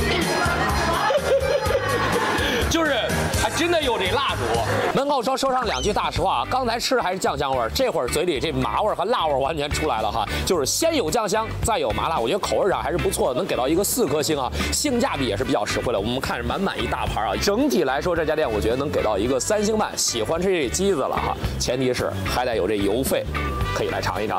就是还真的有这蜡烛。门口说说上两句大实话，刚才吃的还是酱香味儿，这会儿嘴里这麻味儿和辣味儿完全出来了哈。就是先有酱香，再有麻辣，我觉得口味上还是不错的，能给到一个四颗星啊，性价比也是比较实惠的。我们看满满一大盘啊，整体来说这家店我觉得能给到一个三星半。喜欢吃这鸡子了哈，前提是还得有这邮费，可以来尝一尝。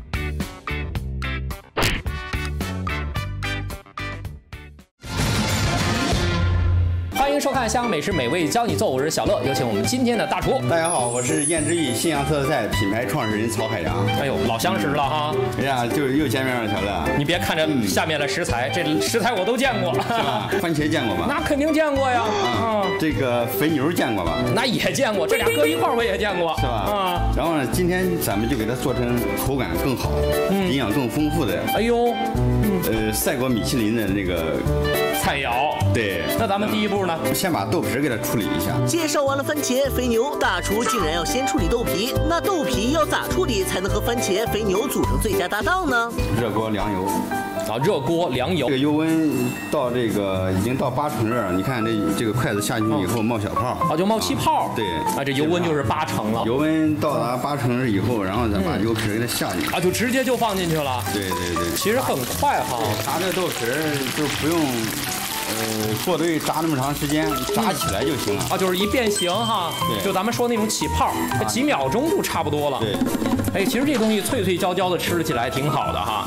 欢迎收看《香港美食美味教你做》，我是小乐，有请我们今天的大厨。 大家好，我是燕之玉信阳特色菜品牌创始人曹海洋。 哎呦，老相识了哈！ 哎呀，就是又见面了，小乐。 你别看着下面的食材，这食材我都见过。 是吧？番茄见过吧？ 那肯定见过呀。 啊，这个肥牛见过吧？ 那也见过，这俩搁一块儿我也见过。 是吧？啊。然后呢，今天咱们就给它做成口感更好、营养更丰富的。 哎呦， 呃，赛过米其林的那个菜肴。 对。 那咱们第一步呢？ 先把豆皮给它处理一下。 介绍完了番茄、肥牛，大厨竟然要先处理豆皮。那豆皮要咋处理才能和番茄、肥牛组成最佳搭档呢？ 热锅凉油。 啊，热锅凉油。 这个油温到这个已经到八成热，你看这这个筷子下进去以后冒小泡。 啊，就冒气泡。 对。 啊，这油温就是八成了。 油温到达八成热以后，然后咱把油皮给它下进去。 啊，就直接就放进去了。 对对对。 其实很快哈。 炸这豆皮就不用。呃，做对炸那么长时间，炸起来就行了啊，就是一变形哈， 对， 就咱们说那种起泡，这几秒钟就差不多了。 对， 哎，其实这东西脆脆焦焦的，吃起来挺好的哈。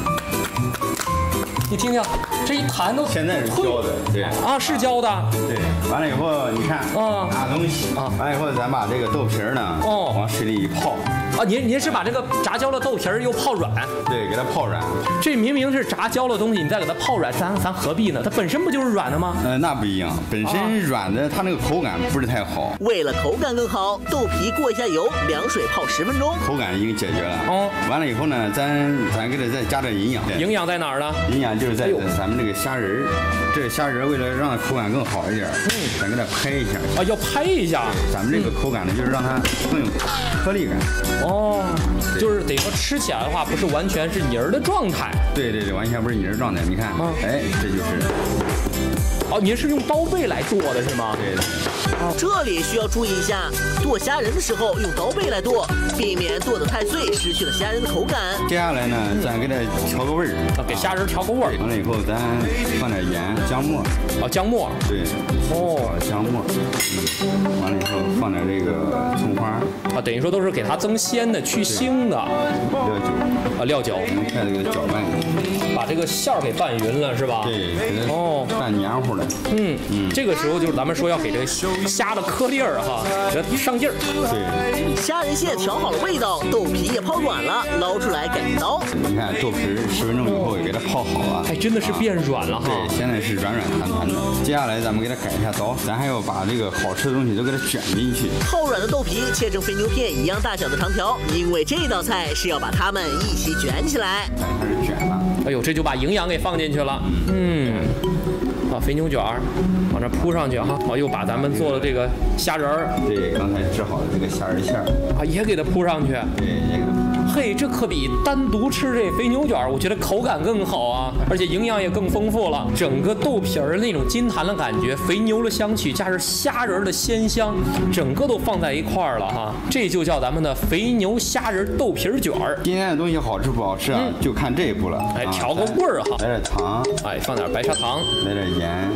你听听，这一弹都现在是焦的，对啊，是焦的。 对，完了以后你看啊，拿东西啊，完了以后咱把这个豆皮呢，哦，往水里一泡。 啊，您您是把这个炸焦的豆皮儿又泡软？ 对，给它泡软。 这明明是炸焦的东西，你再给它泡软，咱咱何必呢？它本身不就是软的吗？ 呃，那不一样，本身软的，它那个口感不是太好。 为了口感更好，豆皮过一下油，凉水泡十分钟， 口感已经解决了。哦，完了以后呢，咱咱给它再加点营养。 营养在哪儿呢？ 营养就是在咱们这个虾仁儿，这个虾仁儿为了让口感更好一点，嗯，咱给它拍一下。 啊，要拍一下。 咱们这个口感呢，就是让它更有颗粒感。 哦。就是得说吃起来的话，不是完全是泥儿的状态。 对对对，完全不是泥儿状态。你看，啊、哎，这就是。 哦，您是用刀背来剁的是吗？ 对。 这里需要注意一下，剁虾仁的时候用刀背来剁，避免剁得太碎，失去了虾仁的口感。 接下来呢，咱给它调个味儿， 啊，给虾仁调个味儿。 完了以后，咱放点盐、姜末。 哦，姜末。 对。哦，姜末。嗯。完了以后放点这个葱花。 啊，等于说都是给它增鲜的、去腥的。 料酒。 啊，料酒。 用筷子给它搅拌一下。 把这个馅儿给拌匀了是吧？ 对，给它哦拌黏糊了。 嗯嗯，这个时候就是咱们说要给这个虾的颗粒儿哈，给它上劲儿。 对， 虾仁馅调好了味道，豆皮也泡软了，捞出来改刀。 你看豆皮十分钟以后也给它泡好了， 哎，真的是变软了哈。 对，现在是软软弹弹的。接下来咱们给它改一下刀，咱还要把这个好吃的东西都给它卷进去。 泡软的豆皮切成肥牛片一样大小的长条，因为这道菜是要把它们一起卷起来。 哎，开始卷了。 哎呦，这就把营养给放进去了。嗯。啊，肥牛卷儿往这铺上去哈，啊，又把咱们做的这个虾仁儿， 对，刚才制好的这个虾仁馅儿啊，也给它铺上去。 对，也给它铺。 嘿，这可比单独吃这肥牛卷儿，我觉得口感更好啊，而且营养也更丰富了。整个豆皮儿那种筋弹的感觉，肥牛的香气，加上虾仁的鲜香，整个都放在一块儿了哈。这就叫咱们的肥牛虾仁豆皮儿卷儿。 今天的东西好吃不好吃啊，就看这一步了。 哎，调个味儿哈， 来点糖， 哎，放点白砂糖， 来点盐。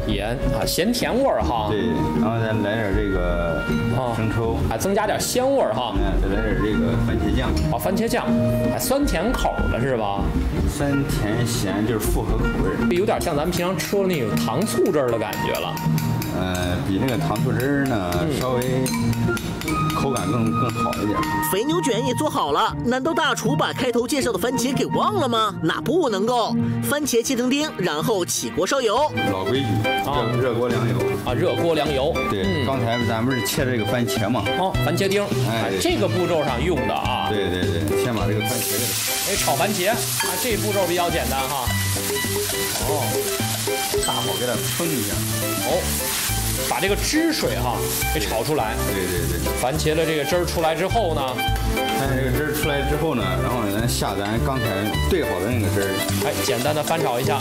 盐啊，咸甜味儿哈。 对，然后再来点这个生抽， 啊，增加点鲜味儿哈。 嗯，再来点这个番茄酱。 啊，番茄酱，还酸甜口的是吧？ 酸甜咸就是复合口味， 有点像咱们平常吃的那种糖醋汁儿的感觉了。 呃，比那个糖醋汁儿呢、嗯、稍微口感更更好一点。 肥牛卷也做好了，难道大厨把开头介绍的番茄给忘了吗？那不能够，番茄切成丁，然后起锅烧油。 老规矩，热热锅凉油啊，热锅凉油。 对，嗯、刚才咱不是切这个番茄吗？ 哦，番茄丁，哎，这个步骤上用的啊。 对对对，先把这个番茄给。哎，炒番茄啊，这步骤比较简单哈。 哦，大火给它烹一下。 哦。把这个汁水哈给炒出来。 对对对。 番茄的这个汁儿出来之后呢， 番茄这个汁儿出来之后呢，然后咱下咱刚才兑好的那个汁儿， 哎，简单的翻炒一下。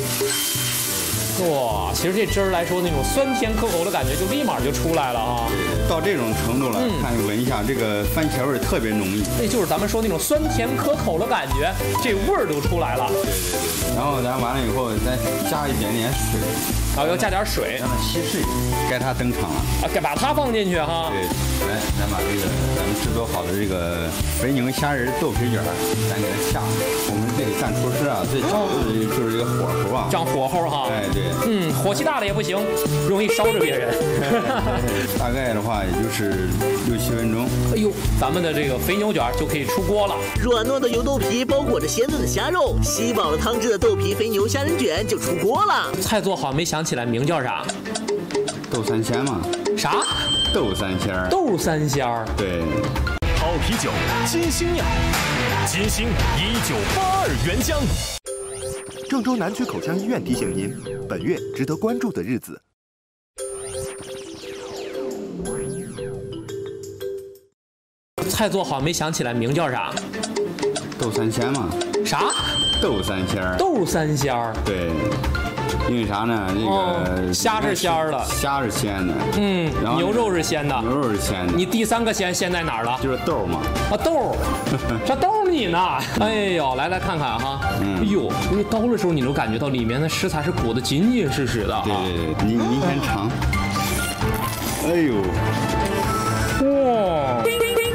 哇，其实这汁儿来说，那种酸甜可口的感觉就立马就出来了啊。 对，到这种程度了，嗯、看闻一下，这个番茄味儿特别浓郁。 那就是咱们说那种酸甜可口的感觉，这味儿都出来了。 对对对。然后咱完了以后，再加一点点水。 然后要加点水， 让它稀释，该它登场了啊！该把它放进去哈。 对，来，咱把这个咱们制作好的这个肥牛虾仁豆皮卷，咱给它下。我们这个干厨师啊，最讲究的就是一个火候啊， 掌火候哈。 哎，对， 嗯，火气大了也不行，容易烧着别人。 大概的话，也就是六七分钟。 哎呦，咱们的这个肥牛卷就可以出锅了。 软糯的油豆皮包裹着鲜嫩的虾肉，吸饱了汤汁的豆皮肥牛虾仁卷就出锅了。 菜做好没想起来名叫啥？ 豆三鲜嘛。 啥？ 豆三鲜儿。 豆三鲜儿。 对。 好啤酒，金星酿，金星一九八二原浆。 郑州南区口腔医院提醒您，本月值得关注的日子。 菜做好没想起来名叫啥？ 豆三鲜嘛。 啥？ 豆三鲜儿。 豆三鲜儿。 对。因为啥呢？这个、 哦、虾是鲜儿的， 虾是鲜的， 嗯，然后牛肉是鲜的， 牛肉是鲜的。 你第三个鲜鲜在哪儿了？ 就是豆嘛。 啊豆，这豆你呢？哎呦，来来看看哈，嗯、哎呦，因为刀的时候你能感觉到里面的食材是裹得紧紧实实的。 对对对，您您先尝。哎呦， 哇，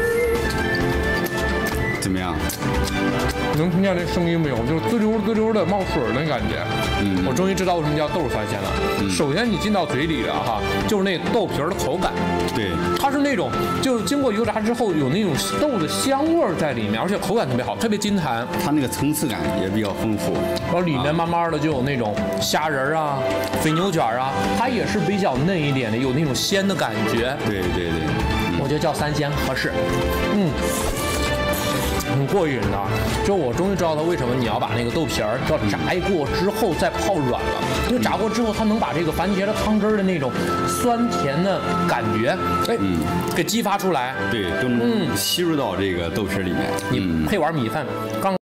怎么样？ 能听见这声音没有？就是滋溜滋溜的冒水的感觉。嗯，我终于知道为什么叫豆三鲜了。嗯、首先你进到嘴里了哈，就是那豆皮儿的口感。 对， 它是那种就是经过油炸之后有那种豆的香味儿在里面，而且口感特别好，特别金弹。 它那个层次感也比较丰富。 然后里面慢慢的就有那种虾仁啊、肥牛卷啊，它也是比较嫩一点的，有那种鲜的感觉。 对对对， 嗯、我觉得叫三鲜合适。嗯。很过瘾的，就我终于知道它为什么你要把那个豆皮儿要炸过之后再泡软了，因为炸过之后它能把这个番茄的汤汁的那种酸甜的感觉，哎，嗯、给激发出来， 对，都能吸入到这个豆皮里面。 你配碗米饭，刚。